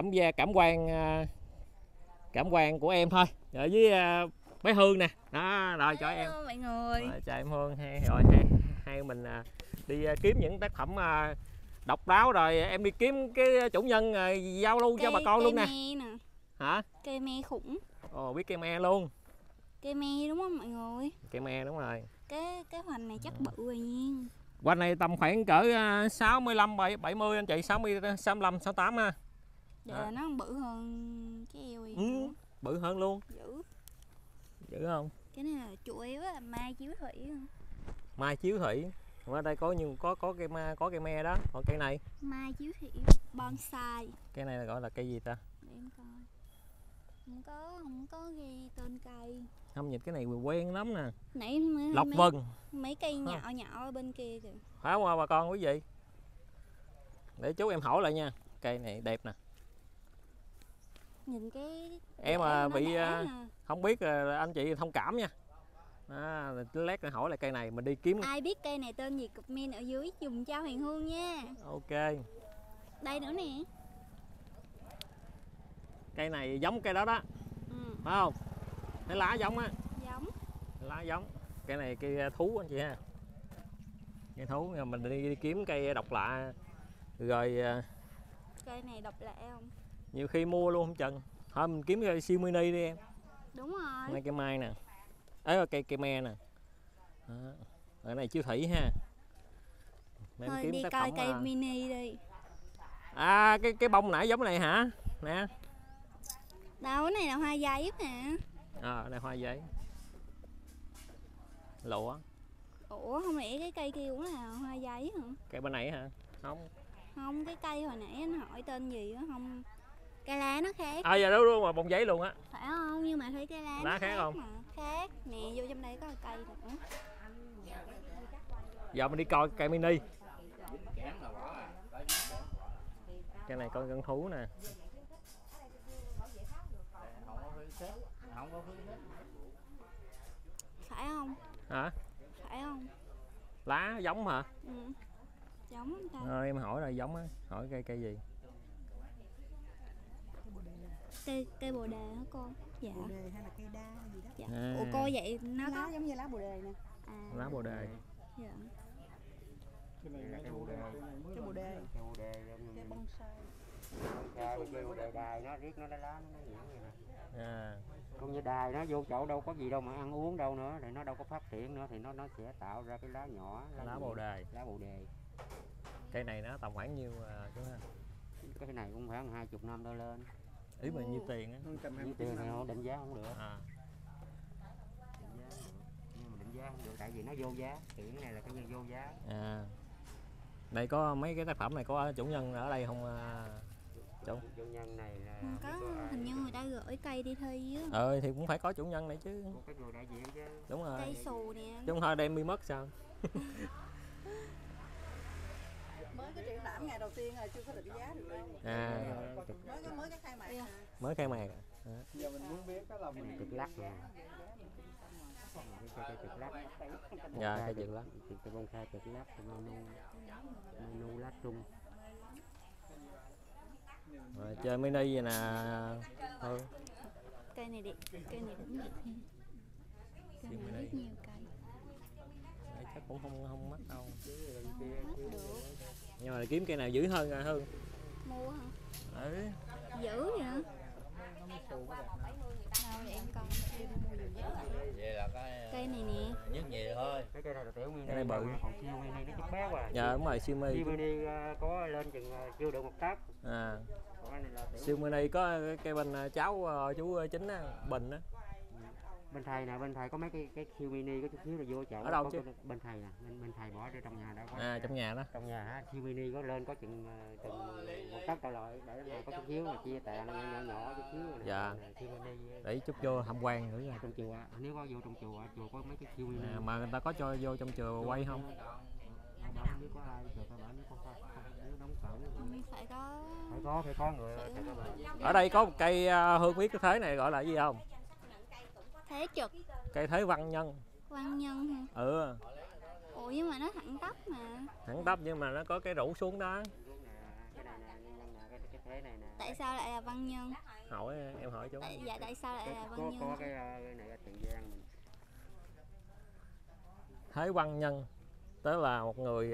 cảm quan của em thôi. Ở với bé Hương nè. Đó, rồi cho em. Mọi người. Rồi, cho em Hương hai mình đi kiếm những tác phẩm độc đáo, rồi em đi kiếm cái chủ nhân giao lưu cho bà con luôn nè. Hả? Cây me khủng. Ồ, biết cây me luôn. Cây me đúng không mọi người? Cây me đúng rồi. Cái hoành này chắc bự rồi nha. Hoành này tầm khoảng cỡ 65 70 anh chị, 60 65 68 ha. Là nó bự hơn cái eo ấy. Bự hơn luôn. Dữ không? Cái này là chủ yếu là mai chiếu thủy. Mai chiếu thủy. Ở đây có cây me đó, còn cây này mai chiếu thủy bonsai. Cây này là gọi là cây gì ta? Để em coi. Không có ghi tên cây. Không, nhìn cái này quen lắm nè. Nãy Lộc Vân. Mấy cây nhỏ nhỏ ở bên kia kìa. Phải không bà con quý vị? Để chú em hỏi lại nha. Cây này đẹp nè. Nhìn cái em mà bị không biết anh chị thông cảm nha. Lát nữa hỏi lại cây này mình đi kiếm. Ai biết cây này tên gì comment ở dưới dùng cho Huyền Hương nha. Ok. Đây nữa nè. Cây này giống cây đó đó. Phải không? Cái lá giống á. Giống. Lá giống. Cái này cây thú anh chị ha. Cây thú mình đi kiếm cây độc lạ rồi Cây này độc lạ không? nhiều khi mua luôn không chừng. Thôi mình kiếm cây siêu mini đi em. Đúng rồi. Này cây mai nè. Ấy cây me nè. Đó. Cái này chiêu thủy ha. Mình Thôi kiếm đi tác coi phẩm cây mini đi. À cái bông nãy giống này hả? Nè. Đâu, cái này là hoa giấy nè. À này hoa giấy. Lụa. Ủa không lẽ cái cây kia cũng là hoa giấy hả? Cây bên này hả? Không. Không, cái cây hồi nãy anh hỏi tên gì á không? Cây lá nó khác. À giờ đúng luôn mà bông giấy luôn á. Phải không? Nhưng mà thấy cây lá Lá nó khác không? mà. Khác. Nè vô trong đây có một cây nữa. Giờ mình đi coi cây mini. Cây này con gân thú nè. Phải không? Hả? Phải không? Lá giống hả? Ừ. Giống không ta? Em hỏi là giống á, hỏi cây gì? Cây bồ đề hả cô? Dạ. Bồ đề hay là cây đa gì đó. Dạ. À. Ủa cô vậy nó Lá có giống như lá bồ đề nè. à Lá bồ đề. dạ. Cái này là cây bồ đề. Cây bồ đề. Cây bồ đề. Cây bonsai. Cây bồ đề đài nó riết nó lấy lá nó nhuyễn vậy nè. À. Còn như đài nó vô chỗ đâu có gì đâu mà ăn uống đâu nữa, thì nó đâu có phát triển nữa, thì nó sẽ tạo ra cái lá nhỏ. Lá bồ đề. Lá bồ đề. Cây này nó tầm khoảng nhiêu chú ha? Cái này cũng khoảng 20 năm đôi lên. Ý mà nhiêu tiền á? Với tiền này họ định giá không được. À. Nhưng mà định giá không được tại vì nó vô giá, kiểu này là cái như vô giá. À. Đây có mấy cái tác phẩm này có chủ nhân ở đây không chú? Chủ nhân này là Không có, hình như người ta gửi cây đi thi á. Thì cũng phải có chủ nhân này chứ. có cái người đại diện chứ. Đúng rồi. Cây xù nè. Chứ không thôi đem đi mất sao? Mới cái triển lãm ngày đầu tiên rồi chưa có định giá được đâu. À. Mới cái khai mạc. Mới khai mạc. Giờ mình muốn biết cái là mình Trực lắc nè. Cây trực lắc. Dạ cây trực lắc. Cây bonsai trực lắc, menu lá trung. Rồi, chơi mini vậy nè. Thôi. Cây này đẹp, cây này cũng đẹp ha. Cây này rất nhiều cây. Đấy, chắc cũng không mắc đâu. Mất được. Nhưng mà kiếm cây nào dữ hơn rồi Hương. Mua hả? Ừ. Dữ vậy hả? Đâu để em coi. vậy là cái Cây này nè. nhất gì thôi. Cái cây này là tiểu mini. Cái này bự. Còn siêu mini nó chút bé quá. Dạ đúng rồi siêu mini. Siêu mini có lên chừng chưa được 1 tấc. À. Còn cái này là tiểu Siêu mini có cây bên cháu chú Chính á, Bình á. bên thầy nè, bên thầy có mấy cái siêu mini có chút xíu là vô chỗ. Ở đâu có chứ? Bên thầy nè, bên thầy bỏ ra trong nhà đâu có. À trong nhà đó. Trong nhà hả, siêu mini có lên có chừng 1 tấc trở lại để mà có chút xíu mà chia tàn nhỏ nhỏ chút xíu này. Dạ. Siêu mini Để chút vô tham quan nữa nha. trong chùa, nếu có vô trong chùa có mấy cái siêu mini. À, mà người ta có cho vô trong chùa quay không? Nếu có ai chùa phải bảo nếu không nếu đóng cổng Phải có. phải có người phải có người. Ở đây có một cây Hương biết cái thế này gọi là gì không? Thế trực. Cây thế văn nhân. Văn nhân hả? Ừ. Ủa nhưng mà nó thẳng tắp mà. Thẳng tắp nhưng mà nó có cái rủ xuống đó. Cái này nè, cái thế này nè. Tại sao lại là văn nhân? Hỏi em hỏi chú. Dạ tại sao lại là văn nhân? Có cái này ở Tiền Giang mình. Thế văn nhân tức là một người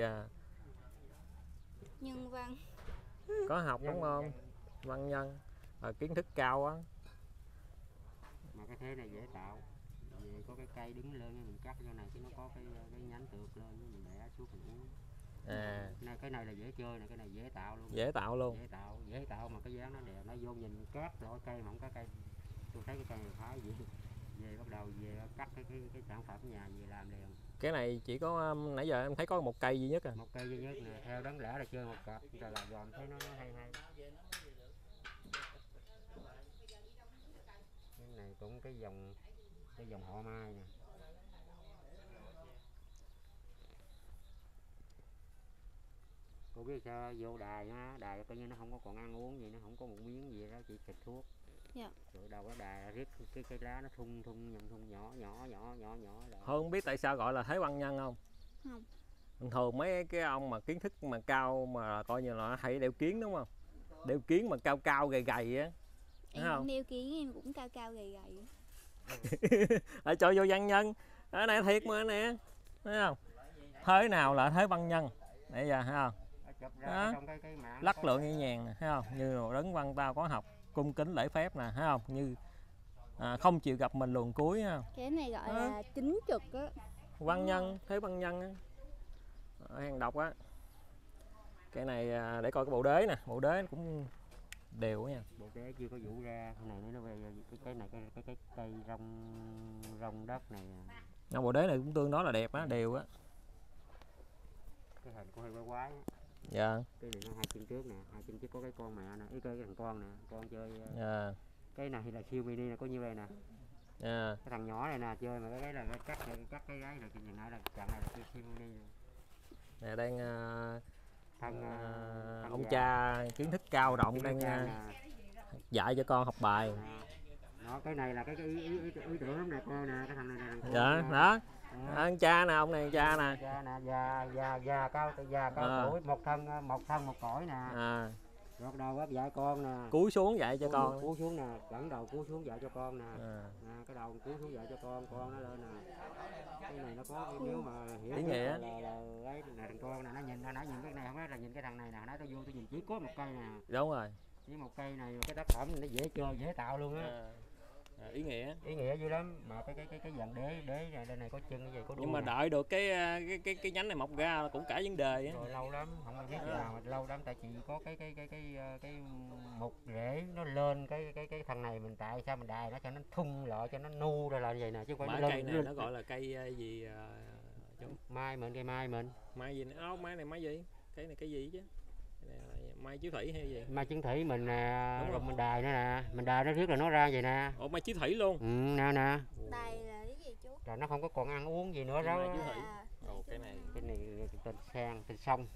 Nhân văn. có học đúng không? Văn nhân kiến thức cao á. Mà cái thế này dễ tạo. Vì có cái cây đứng lên mình cắt vô này cái nó có cái nhánh tược lên mình bẻ xuống mình uống. À. Cái này là dễ chơi này, cái này dễ tạo luôn. Dễ tạo luôn. Dễ tạo mà cái dáng nó đẹp, nó vô nhìn cắt rồi cây mà không có cây. Tôi thấy cái cây này khá dễ được. Về bắt đầu về cắt cái sản phẩm nhà về làm liền. Cái này chỉ có nãy giờ em thấy có một cây duy nhất à. Một cây duy nhất nè, theo đáng lẽ là chơi một cặp rồi là dòm thấy nó hay. Cái này cũng cái dòng họ mai nè. Cô biết sao vô đài á, đài coi như nó không có còn ăn uống gì, nó không có một miếng gì đó, chỉ xịt thuốc. Dạ. Rồi đầu cái đài riết cái lá nó thun nhỏ là. Hơn biết tại sao gọi là thế văn nhân không? Không. Thường thường mấy cái ông mà kiến thức mà cao mà coi như là hay đeo kiến đúng không? Đeo kiến mà cao gầy gầy á. Em không? đeo kiến em cũng cao gầy gầy. Cho vô văn nhân Cái này thiệt mà nè, thấy không? Thế nào là thế văn nhân, nãy giờ thấy không? Đó. Lắc lượn nhẹ nhàng nè, thấy không? Như đấng văn tao có học, cung kính lễ phép nè, thấy không? Như không chịu gặp mình luồn cuối ha. Cái này gọi là chính trực á. Văn nhân, thế văn nhân á. Hàng đọc á. Cái này để coi cái bộ đế nè, bộ đế cũng đều nha. Bộ đế chưa có vũ ra, cái này nó về cái này cái cây rong đất này. Bộ đế này cũng tương đối là đẹp á, đều á. Cái hình của hơi quái quái á. Dạ. Cái này nó 2 chân trước nè, 2 chân trước có cái con mẹ nè, cái thằng con nè, con chơi. Dạ. Cái này thì là siêu mini là có nhiêu đây nè. Dạ. Cái thằng nhỏ này nè chơi mà cái là cắt cái gáy rồi cái gì nãy là chặn này là cái siêu mini. Nè đang Thằng ông cha kiến thức cao rộng đang dạy cho con học bài. Đó, cái này là cái ý tưởng lắm nè con nè, cái thằng này nè. Dạ, đó. Ông cha nè, ông này cha nè. Cha nè, già cao tuổi, một thân một cõi nè. Gọt đầu bắt dạy con nè. Cúi xuống dạy cho con. Cúi xuống nè, dẫn đầu cúi xuống dạy cho con nè. Cái đầu cúi xuống dạy cho con nó lên nè. Cái này nó có nếu mà hiểu ý nghĩa là ấy là thằng con nè, nó nhìn cái này không biết là nhìn cái thằng này nè, nãy tôi vô tôi nhìn chỉ có một cây nè. Đúng rồi. Chỉ một cây này cái tác phẩm nó dễ chơi, dễ tạo luôn á. Ý nghĩa dữ lắm mà cái dạng đế này đây này có chân cái gì có đuôi. Nhưng mà đợi được cái nhánh này mọc ra cũng cả vấn đề á. Rồi lâu lắm không biết nào mà lâu lắm tại chỉ có cái mục rễ nó lên cái thằng này mình tại sao mình đài nó cho nó thun lại cho nó nu ra là như vậy nè chứ không phải cây này nó gọi là cây gì mai mình cây mai mình mai gì nữa mai này mai gì cây này cây gì chứ mai chiếu thủy hay gì mai chứng thủy mình rồi mình đài nữa nè mình đài nó riết là nó ra vậy nè. Ồ mai chiếu thủy luôn. Nè Đài là cái gì chú? Là nó không có còn ăn uống gì nữa đó. Ồ cái này tên sang tên sông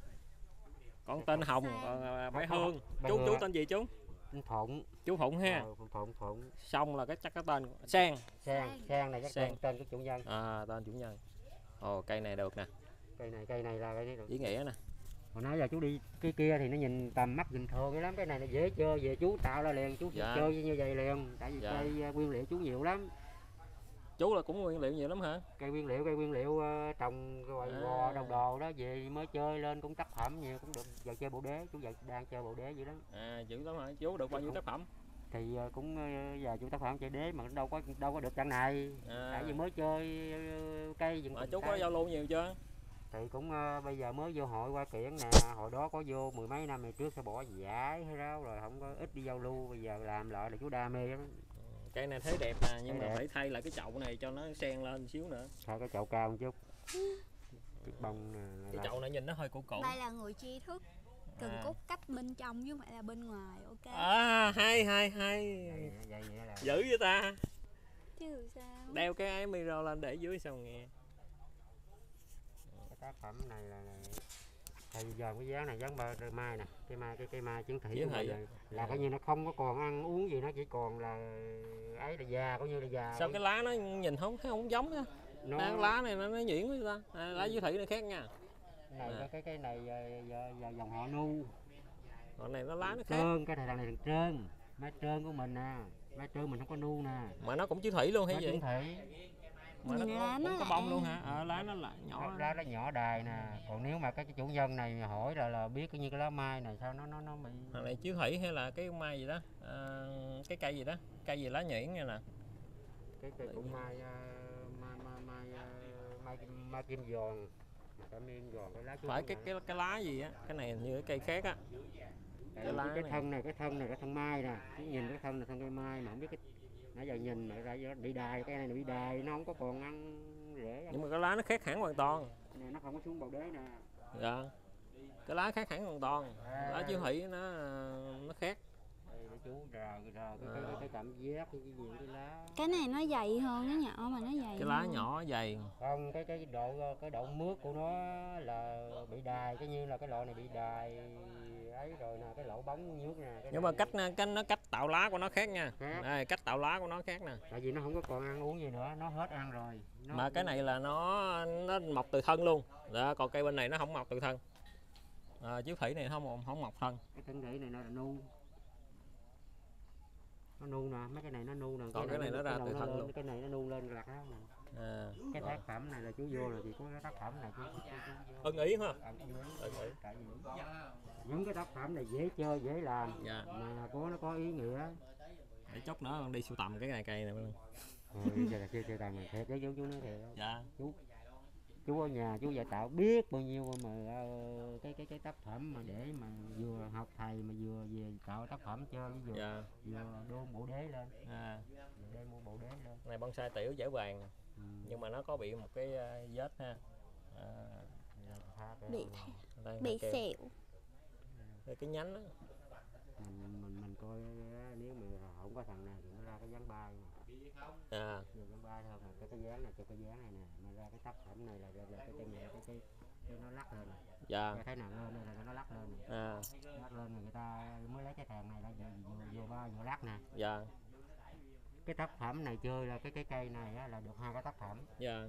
còn tên Hồng còn bé Hương chú tên gì chú? Phụng. Chú Phụng ha. Phụng Xong là chắc cái tên Sang này chắc tên của chủ nhân. Tên chủ nhân. Ồ cây này được nè. Cây này là cái ý nghĩa nè. Hồi nãy giờ chú đi cái kia thì nó nhìn tầm mắt bình thường cái lắm, cái này nó dễ chơi về chú tạo ra liền chú chơi như vậy liền tại vì cây nguyên liệu chú nhiều lắm. Chú là cũng nguyên liệu nhiều lắm hả? Cây nguyên liệu trồng rồi gò đồng đồ đó về mới chơi lên cũng tác phẩm nhiều cũng được. Giờ chơi bộ đế chú giờ đang chơi bộ đế vậy đó. Dữ lắm hả? Chú được bao nhiêu tác phẩm? Thì cũng giờ chú tác phẩm chơi đế mà đâu có được trận này. Tại vì mới chơi cây dừng. Mà chú có giao lưu nhiều chưa? Thì cũng bây giờ mới vô hội qua kiển nè, hồi đó có vô mười mấy năm ngày trước sẽ bỏ giải hay đâu rồi không có ít đi giao lưu, bây giờ làm lại là chú đam mê lắm. Cây này thấy đẹp nè nhưng mà phải thay lại cái chậu này cho nó sen lên xíu nữa. Thay cái chậu cao một chút. Cái bông cái chậu này nhìn nó hơi cũ. Đây là người tri thức. Cần cốt cách bên trong chứ không phải là bên ngoài, ok. Hay dữ vậy ta. Chứ sao? Đeo cái micro lên để dưới sao nghe. Cái tác phẩm này là tại vì giờ cái dáng này dáng mai nè, cây mai chứng thủy là coi như nó không có còn ăn uống gì, nó chỉ còn là ấy là già coi như là già. Sao cái lá nó nhìn không giống á. Lá này nó nhuyễn với ta. Lá dưới thủy nó khác nha. Cái này giờ dòng họ nu. Còn này nó lá nó khác. Trơn, cái này là trơn. Mai trơn của mình nè. Mai trơn mình không có nu nè. Mà nó cũng chiếu thủy luôn hay gì? Chứng thủy. Mà nó có bông luôn hả? Lá nó là nhỏ. Lá nó nhỏ đài nè. Còn nếu mà cái chủ nhân này hỏi là biết như cái lá mai này sao nó bị. Thằng này chiếu thủy hay là cái mai gì đó? Cái cây gì đó? Cây gì lá nhuyễn nha nè. Cái cây cũng mai kim giòn. Phải cái lá gì á, cái này như cái cây khác á. Cái thân này cái thân mai nè, nhìn cái thân là thân cây mai mà không biết cái nãy giờ nhìn mà ra bị đài, cái này bị đài nó không có còn ăn rễ. Nhưng mà cái lá nó khác hẳn hoàn toàn. Này nó không có xuống bầu đế nè. Dạ. Cái lá khác hẳn hoàn toàn. Lá chiếu thủy nó khác. Chú cái cảm giác cái gì cái lá. Cái này nó dày hơn cái nhỏ mà nó dày. Cái lá nhỏ dày. Không, cái độ mướt của nó là bị đài, cái như là cái loại này bị đài ấy rồi nè, cái lỗ bóng nước nè. Nhưng mà cách tạo lá của nó khác nha. Đây, cách tạo lá của nó khác nè. Tại vì nó không có còn ăn uống gì nữa, nó hết ăn rồi. Mà cái này là nó mọc từ thân luôn. Đó, còn cây bên này nó không mọc từ thân. Chiếu thủy này không mọc thân. Cái thân rễ này nó là nu. Nó nu nè, mấy cái này nó nu nè. Còn cái này nó ra từ thân luôn. Cái này nó nu lên lạc đó nè. Cái tác phẩm này là chú vô là chỉ có cái tác phẩm này chú ưng ý ha. ưng ý. Những cái tác phẩm này dễ chơi dễ làm, dạ. mà nó có ý nghĩa. Để chốc nữa con đi sưu tầm cái này cây này luôn. Giờ là chưa tầm mình thiệt cái chú nói thiệt. Dạ. Chú ở nhà chú dạy tạo biết bao nhiêu mà cái tác phẩm mà để mà vừa học thầy mà vừa về tạo tác phẩm chơi, vừa dạ. vừa đôn bộ đế lên. Vừa đem bộ đế lên. Này bonsai tiểu dễ vàng. Nhưng mà nó có bị một cái vết ha. Bị sẹo. Cái nhánh đó. Mình coi nếu mà không có thằng này thì nó ra cái dáng bay mà. Dáng bay thôi mà cái dáng này cho cái dáng này nè, mà ra cái tác phẩm này là cái nó lắc lên. Dạ. Cái nào lên đây là nó lắc lên. Lắc lên người ta mới lấy cái thằng này là vừa ba vừa lắc nè. Dạ. Cái tác phẩm này chơi là cái cây này á, là được 2 cái tác phẩm. Dạ.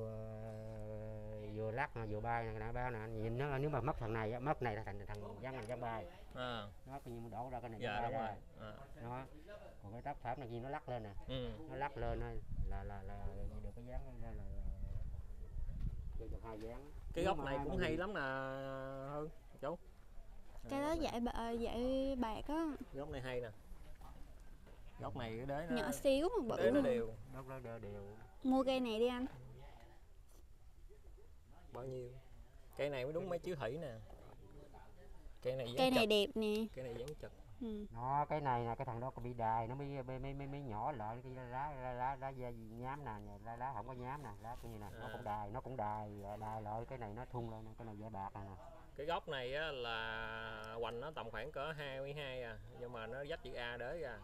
Vừa lắc mà vừa bay nè, bao nè, nhìn nó nếu mà mất thằng này á, mất này là thằng dáng bay. Nó coi như mình đổ ra cái này. Dạ, đúng rồi. Đó. Còn cái tác phẩm này gì nó lắc lên nè. Nó lắc lên là được cái dáng là được 2 dáng. Cái góc này cũng hay lắm nè Hương chú. Cái đó dạy bạc á. Góc này hay nè. Góc này cái đế nó nhỏ xíu mà bự. Đế nó đều. Góc nó đều. Mua cây này đi anh. Bao nhiêu? Cây này mới đúng mấy chiếu thủy nè. Cây này đẹp nè. Cây này dán chật. Nó cái này là cái thằng đó có bị đài nó mới nhỏ lại cái lá nhám nè, lá không có nhám nè, lá cái như nè, nó cũng đài lại cái này nó thun lên, cái này dễ bạc này nè. Cái góc này á, là hoành nó tầm khoảng cỡ 22 nhưng mà nó dách chữ A đế ra.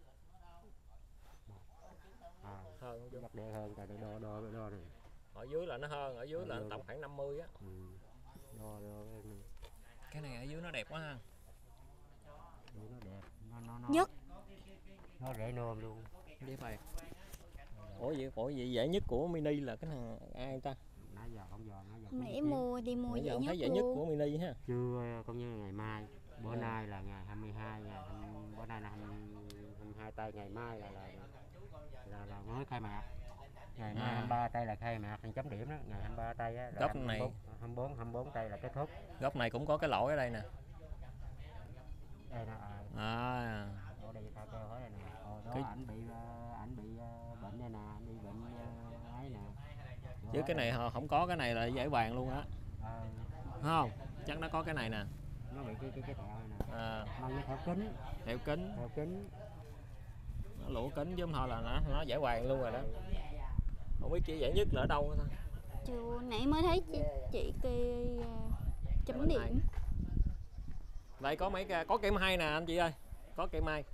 Hơn chứ. Đẹp hơn tại đo này. Ở dưới là nó hơn, ở dưới là tầm khoảng 50 á. Đo. Cái này ở dưới nó đẹp quá ha. Nó đẹp, nó nhất. Nó rẻ nôm luôn. Đẹp vậy. Ủa vậy dễ nhất của Mini là cái thằng ai ta? Nãy giờ không giờ. Mày mua dễ nhất nhất của Mini ha. Chưa, cũng như ngày mai. Bữa nay là ngày 22, bữa nay là 22 tây, ngày mai là mới khai mạc. Ngày mai 23 tây là khai mạc thành chấm điểm đó, ngày 23 tây á. Góc này 24 tây là kết thúc. Góc này cũng có cái lỗ ở đây nè. Đây nè. Ở đây tao kêu hết đây nè. Đó ảnh bị bệnh đây nè, đi bệnh ấy nè. Chứ cái này họ không có cái này là dễ vàng luôn á. Không? Chắc nó có cái này nè. Nó bị cái thẹo này nè. Mà như thẹo kính. Nó lỗ kính chứ không thôi là nó dễ vàng luôn rồi đó. Không biết chỉ dễ nhất là ở đâu thôi. Chưa nãy mới thấy chị kia chấm điểm. Đây có có cây mai nè anh chị ơi. Có cây mai.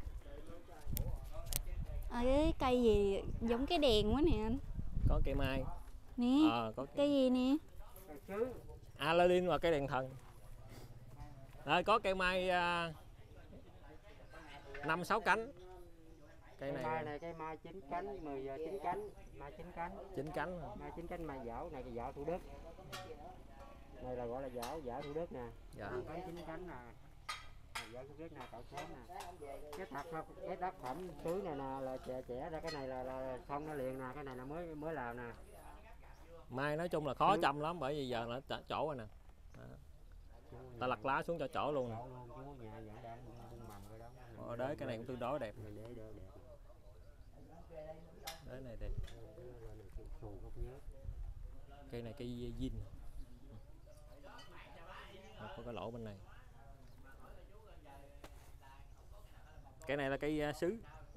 Cái cây gì giống cái đèn quá nè anh. Có cây mai. Nè. Có cây gì nè? Aladdin và cây đèn thần. Rồi có cây mai 5-6 cánh. Cây này cây mai 9 cánh, 10 giờ 9 cánh, mai 9 cánh. 9 cánh. Mai 9 cánh mai dảo này cái dảo Thủ Đức. Này là gọi là dảo Thủ Đức nè. Dạ. 9 cánh nè. Dảo Thủ Đức nè, cậu xóm nè. Cái tác phẩm tứ này nè là trẻ ra, cái này là xong nó liền nè, cái này là mới làm nè. Mai nói chung là khó chăm lắm bởi vì giờ là chỗ rồi nè. Ta lặt lá xuống cho chỗ luôn nè. Đế cái này cũng tương đối đẹp. Đế này đẹp. Cây này cây zin. Có cái lỗ bên này. Cái này là cây sứ.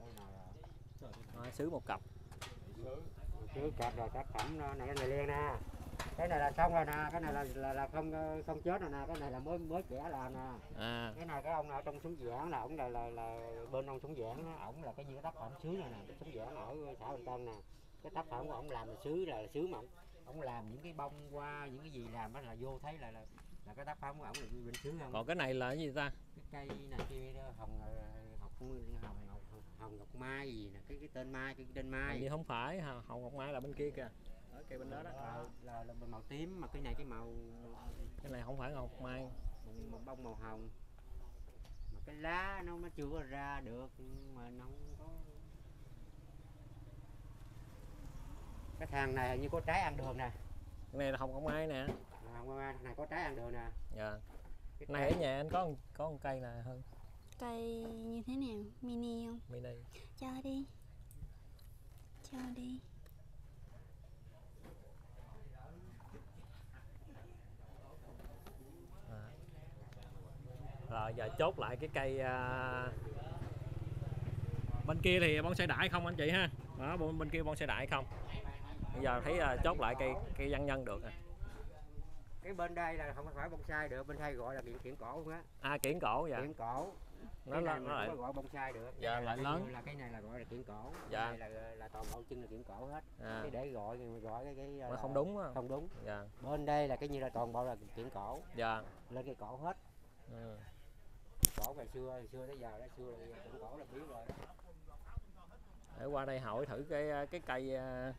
Sứ một cặp. Sứ cặp rồi tác phẩm này cái này liền nè. Cái này là xong rồi nè, cái này là không chết rồi nè, cái này là mới trẻ làm nè. Cái này cái ông nào trong Súng Giảng là ổng là bên ông Súng Giảng, ổng là cái như tác phẩm sứ này nè, cái Súng Giảng ở xã Bình Tân nè. Cái tác phẩm của ổng làm là sứ mà ổng làm những cái bông hoa, những cái gì làm đó là vô thấy là cái tác phẩm của ổng là bên sứ không. Còn cái này là cái gì ta? Cái cây này kia hồng ngọc mai gì nè, cái tên mai, cái tên mai. Thì không phải, hồng ngọc mai là bên kia kìa. Ở cây bên đó đó. Là màu tím, mà cái này cái màu. Cái này không phải ngọc mai. Một bông màu hồng. Mà cái lá nó chưa có ra được mà nó không có. Cái thằng này như có trái ăn đường nè. Cái này là hồng công ai nè. Hồng công ai này có trái ăn đường nè. Dạ. Này ở nhà anh có một cây nè hơn. Cây như thế nào? Mini không? Mini. Cho đi. Cho đi. Rồi giờ chốt lại cái cây bên kia thì bonsai đại không anh chị ha. Đó, bên kia bonsai đại không. Bây giờ thấy chốt lại cây văn nhân được. Cái bên đây là không phải bonsai được, bên đây gọi là kiểng cổ luôn á. À, kiểng cổ dạ. Kiểng cổ. Nó lại gọi bonsai được. Dạ, lại lớn. Là cái này là gọi là kiểng cổ. Dạ. Cái này là toàn bộ chân là kiểng cổ hết. À. Cái để gọi cái nó không đúng á. Không đúng. Dạ. Bên đây là cái như là toàn bộ là kiểng cổ. Dạ. Lên cái cổ hết. Ừ. Cổ ngày xưa tới giờ đó, xưa là kiểng cổ là biết rồi. Để qua đây hỏi thử cái cây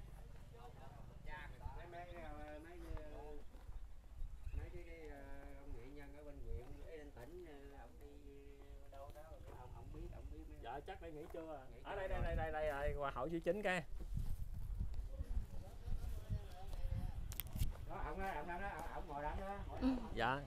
dạ chắc đây nghỉ trưa. Ở đây qua hỏi chú Chính cái. Đó, ổng ngồi đó. Dạ.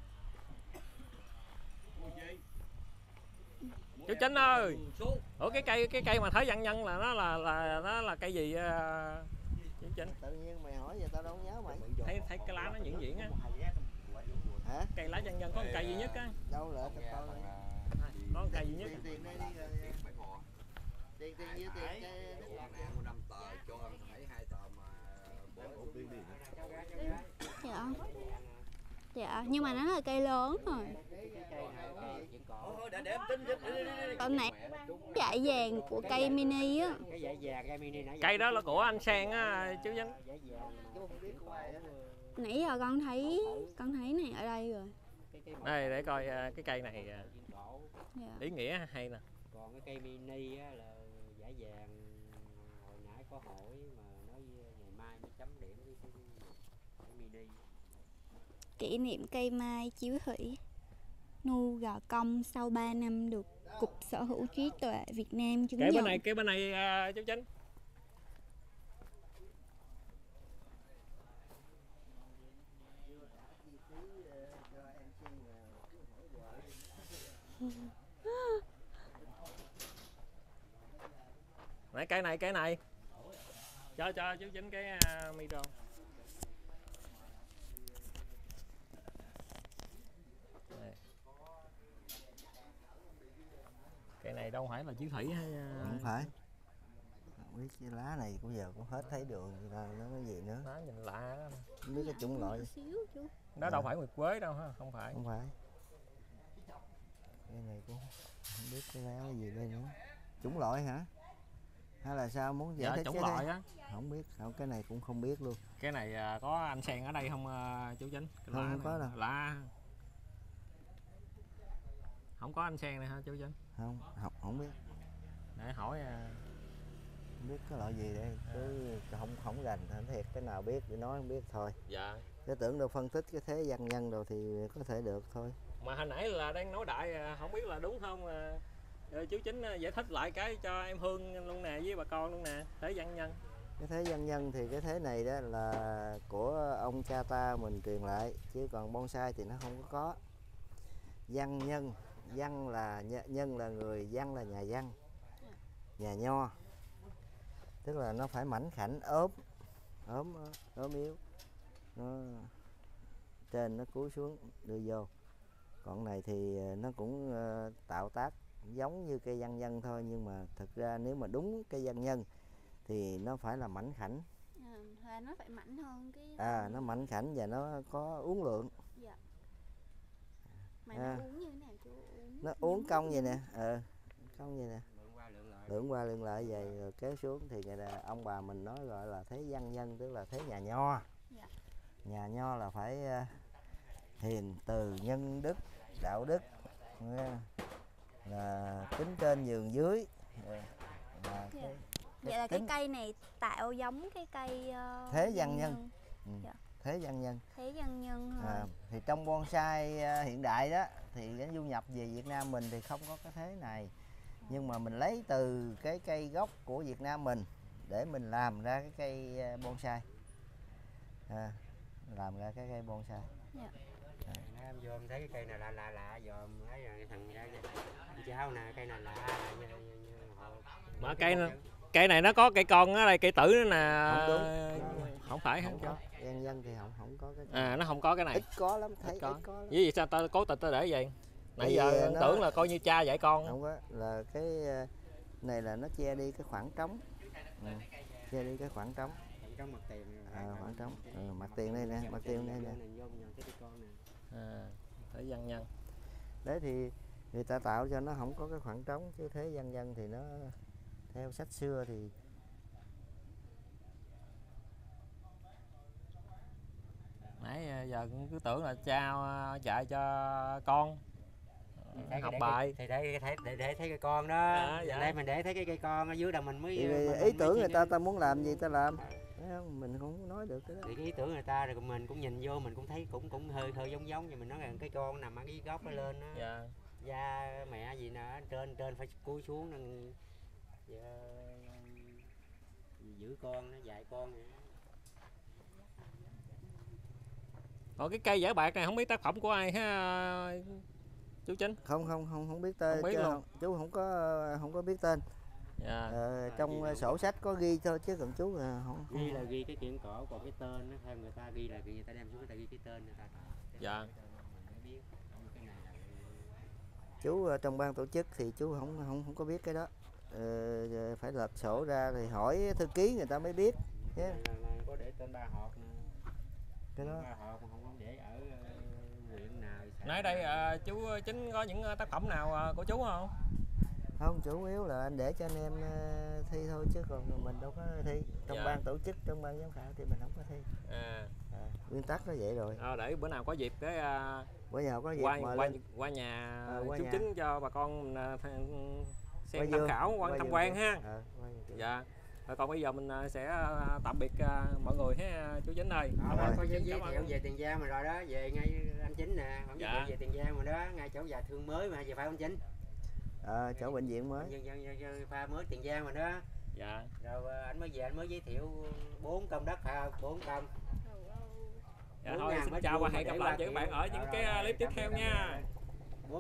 Chú Chính ơi. Ủa cái cây mà thấy văn nhân là nó là cây gì chú Chính? Tự nhiên mày hỏi giờ tao đâu nhớ mày. Thấy cái lá nó diễn á. Hả? Cây lá văn nhân có một cây duy nhất á. Đâu lại tao coi. Có một cây duy nhất. Tiền đây đi rồi. Tiền nhiêu tiền mua 5 tờ cho thấy 2 tờ mà bỏ một viên đi. Dạ. Dạ, nhưng mà nó là cây lớn rồi. Còn này dải vàng của cây mini á. Cái dải vàng cây mini nãy. Cây đó là của anh Sang á chú Chính. Nãy giờ con thấy này ở đây rồi. Đây để coi cái cây này Dạ. ý nghĩa hay nè. Còn cái cây mini á là dải vàng hồi nãy có hỏi mà nói ngày mai mới chấm điểm cái mini. Kỷ niệm cây mai chiếu thủy. Nu Gò Công sau 3 năm được Cục Sở hữu trí tuệ Việt Nam chứng nhận. Cái bên này chú Chính. Nãy cây này. Cho chú Chính cái micro. Cây này đâu phải là chiếu thủy hay không phải. Không biết cái lá này cũng giờ cũng hết thấy đường nó cái gì nữa. Nó nhìn lạ đó. Không biết cái chủng loại. Đó đâu phải nguyệt quế đâu ha, không phải. Không phải. Cái này cũng không biết cái lá gì đây nữa. Chủng loại hả? Hay là sao muốn giải thích chủng cái loại á? Không biết, không, cái này cũng không biết luôn. Cái này có anh Sen ở đây không chú Chính? Không có đâu. Lá. Không có anh Sen này hả chú Chính? Không biết. Để hỏi không biết cái loại gì đây, cứ không rành thiệt, cái nào biết để nói không biết thôi. Dạ. Cái tưởng đâu phân tích cái thế văn nhân rồi thì có thể được thôi. Mà hồi nãy là đang nói đại không biết là đúng không. Chú Chính giải thích lại cái cho em Hương luôn nè, với bà con luôn nè, thế văn nhân. Cái thế văn nhân thì cái thế này đó là của ông cha ta mình truyền lại, chứ còn bonsai thì nó không có. Văn nhân, văn là nhân là người, văn là nhà văn, nhà nho, tức là nó phải mảnh khảnh, ốm yếu, nó trên nó cúi xuống đưa vô. Còn này thì nó cũng tạo tác giống như cây văn nhân thôi, nhưng mà thực ra nếu mà đúng cây văn nhân thì nó phải là mảnh khảnh. Nó phải mảnh hơn cái. Nó mảnh khảnh và nó có uốn lượn. Dạ. Mà nó uống như thế nào chú? Nó uốn cong vậy nè, cong vậy nè. Lượn qua lượn lại vậy rồi kéo xuống thì người ta, ông bà mình nói gọi là thế văn nhân, tức là thế nhà nho. Dạ. Nhà nho là phải hiền từ, nhân đức, đạo đức, là kính trên nhường dưới. Vậy là cái cây này tạo giống cái cây thế văn nhân. Dạ. Thế văn nhân. Thế văn nhân thôi. Thì trong bonsai hiện đại đó thì cái du nhập về Việt Nam mình thì không có cái thế này. Nhưng mà mình lấy từ cái cây gốc của Việt Nam mình để mình làm ra cái cây bonsai. Làm ra cái cây bonsai. Dạ. Em vô em thấy cái cây này lạ dòm thấy rồi thằng cháu nè, cây này lạ mà cây này nó có cây con ở đây, cây tử nữa nè. Không đúng. Không phải hả? Dân thì không có cái. Nó không có cái này. Ít có lắm, thấy ít có lắm. Vì sao ta cố tình ta để vậy? Nãy giờ nó... tưởng là coi như cha dạy con. Không có, là cái này là nó che đi cái khoảng trống. Che đi cái khoảng trống. Trong mặt tiền. Khoảng trống. Mặt tiền đây nè, mặt tiền đây nè. Thấy dân nhân. Đấy thì người ta tạo cho nó không có cái khoảng trống, chứ thế dân thì nó theo sách xưa thì nãy giờ cứ tưởng là cha dạy cho con học bài thì để thấy cái con đó. Dạ. Đây mình để thấy cái cây con ở dưới đầu mình mới ý tưởng người ta muốn làm gì ta làm. Thấy không? Mình không nói được cái đó. Thì cái ý tưởng người ta rồi mình cũng nhìn vô mình cũng thấy cũng hơi giống như mình nói rằng cái con nằm ở cái góc nó lên đó. Dạ. Da mẹ gì nè trên phải cúi xuống giữ con nó dạy con vậy. Còn cái cây giả bạc này không biết tác phẩm của ai ha chú Chính? Không biết tên. Không biết luôn. Chú không có biết tên. Dạ. Trong sổ sách có ghi thôi chứ còn chú không. Ghi là ghi cái kiện cổ, còn cái tên nó theo người ta ghi là người ta đem xuống người ta ghi cái tên người ta. Dạ. Chú trong ban tổ chức thì chú không có biết cái đó. Phải lật sổ ra thì hỏi thư ký người ta mới biết. Yeah. Có để tên ba hộp nè. Cái đó. Ba hộp mà không có để ở huyện nào. Nãy đây chú Chính có những tác phẩm nào của chú không? Không, chủ yếu là anh để cho anh em thi thôi chứ còn mình đâu có thi. Trong ban tổ chức, trong ban giám khảo thì mình không có thi. Nguyên tắc nó vậy rồi. Để bữa nào có dịp cái bữa nào có dịp qua nhà chú Chính cho bà con xem tham khảo, tham quan ha. Dạ. Rồi còn bây giờ mình sẽ tạm biệt mọi người ha chú Chính ơi. Có giới thiệu về Tiền Giang mà rồi đó, về ngay anh Chính nè, không giới thiệu về Tiền Giang mà đó, ngay chỗ già thương mới mà về phải anh Chính. Chỗ bệnh viện mới. Pha mới Tiền Giang mà đó. Dạ. Rồi anh mới về anh mới giới thiệu 4 công đất ha, 4 công. Dạ thôi xin chào và hẹn gặp lại các bạn ở những cái clip tiếp theo nha.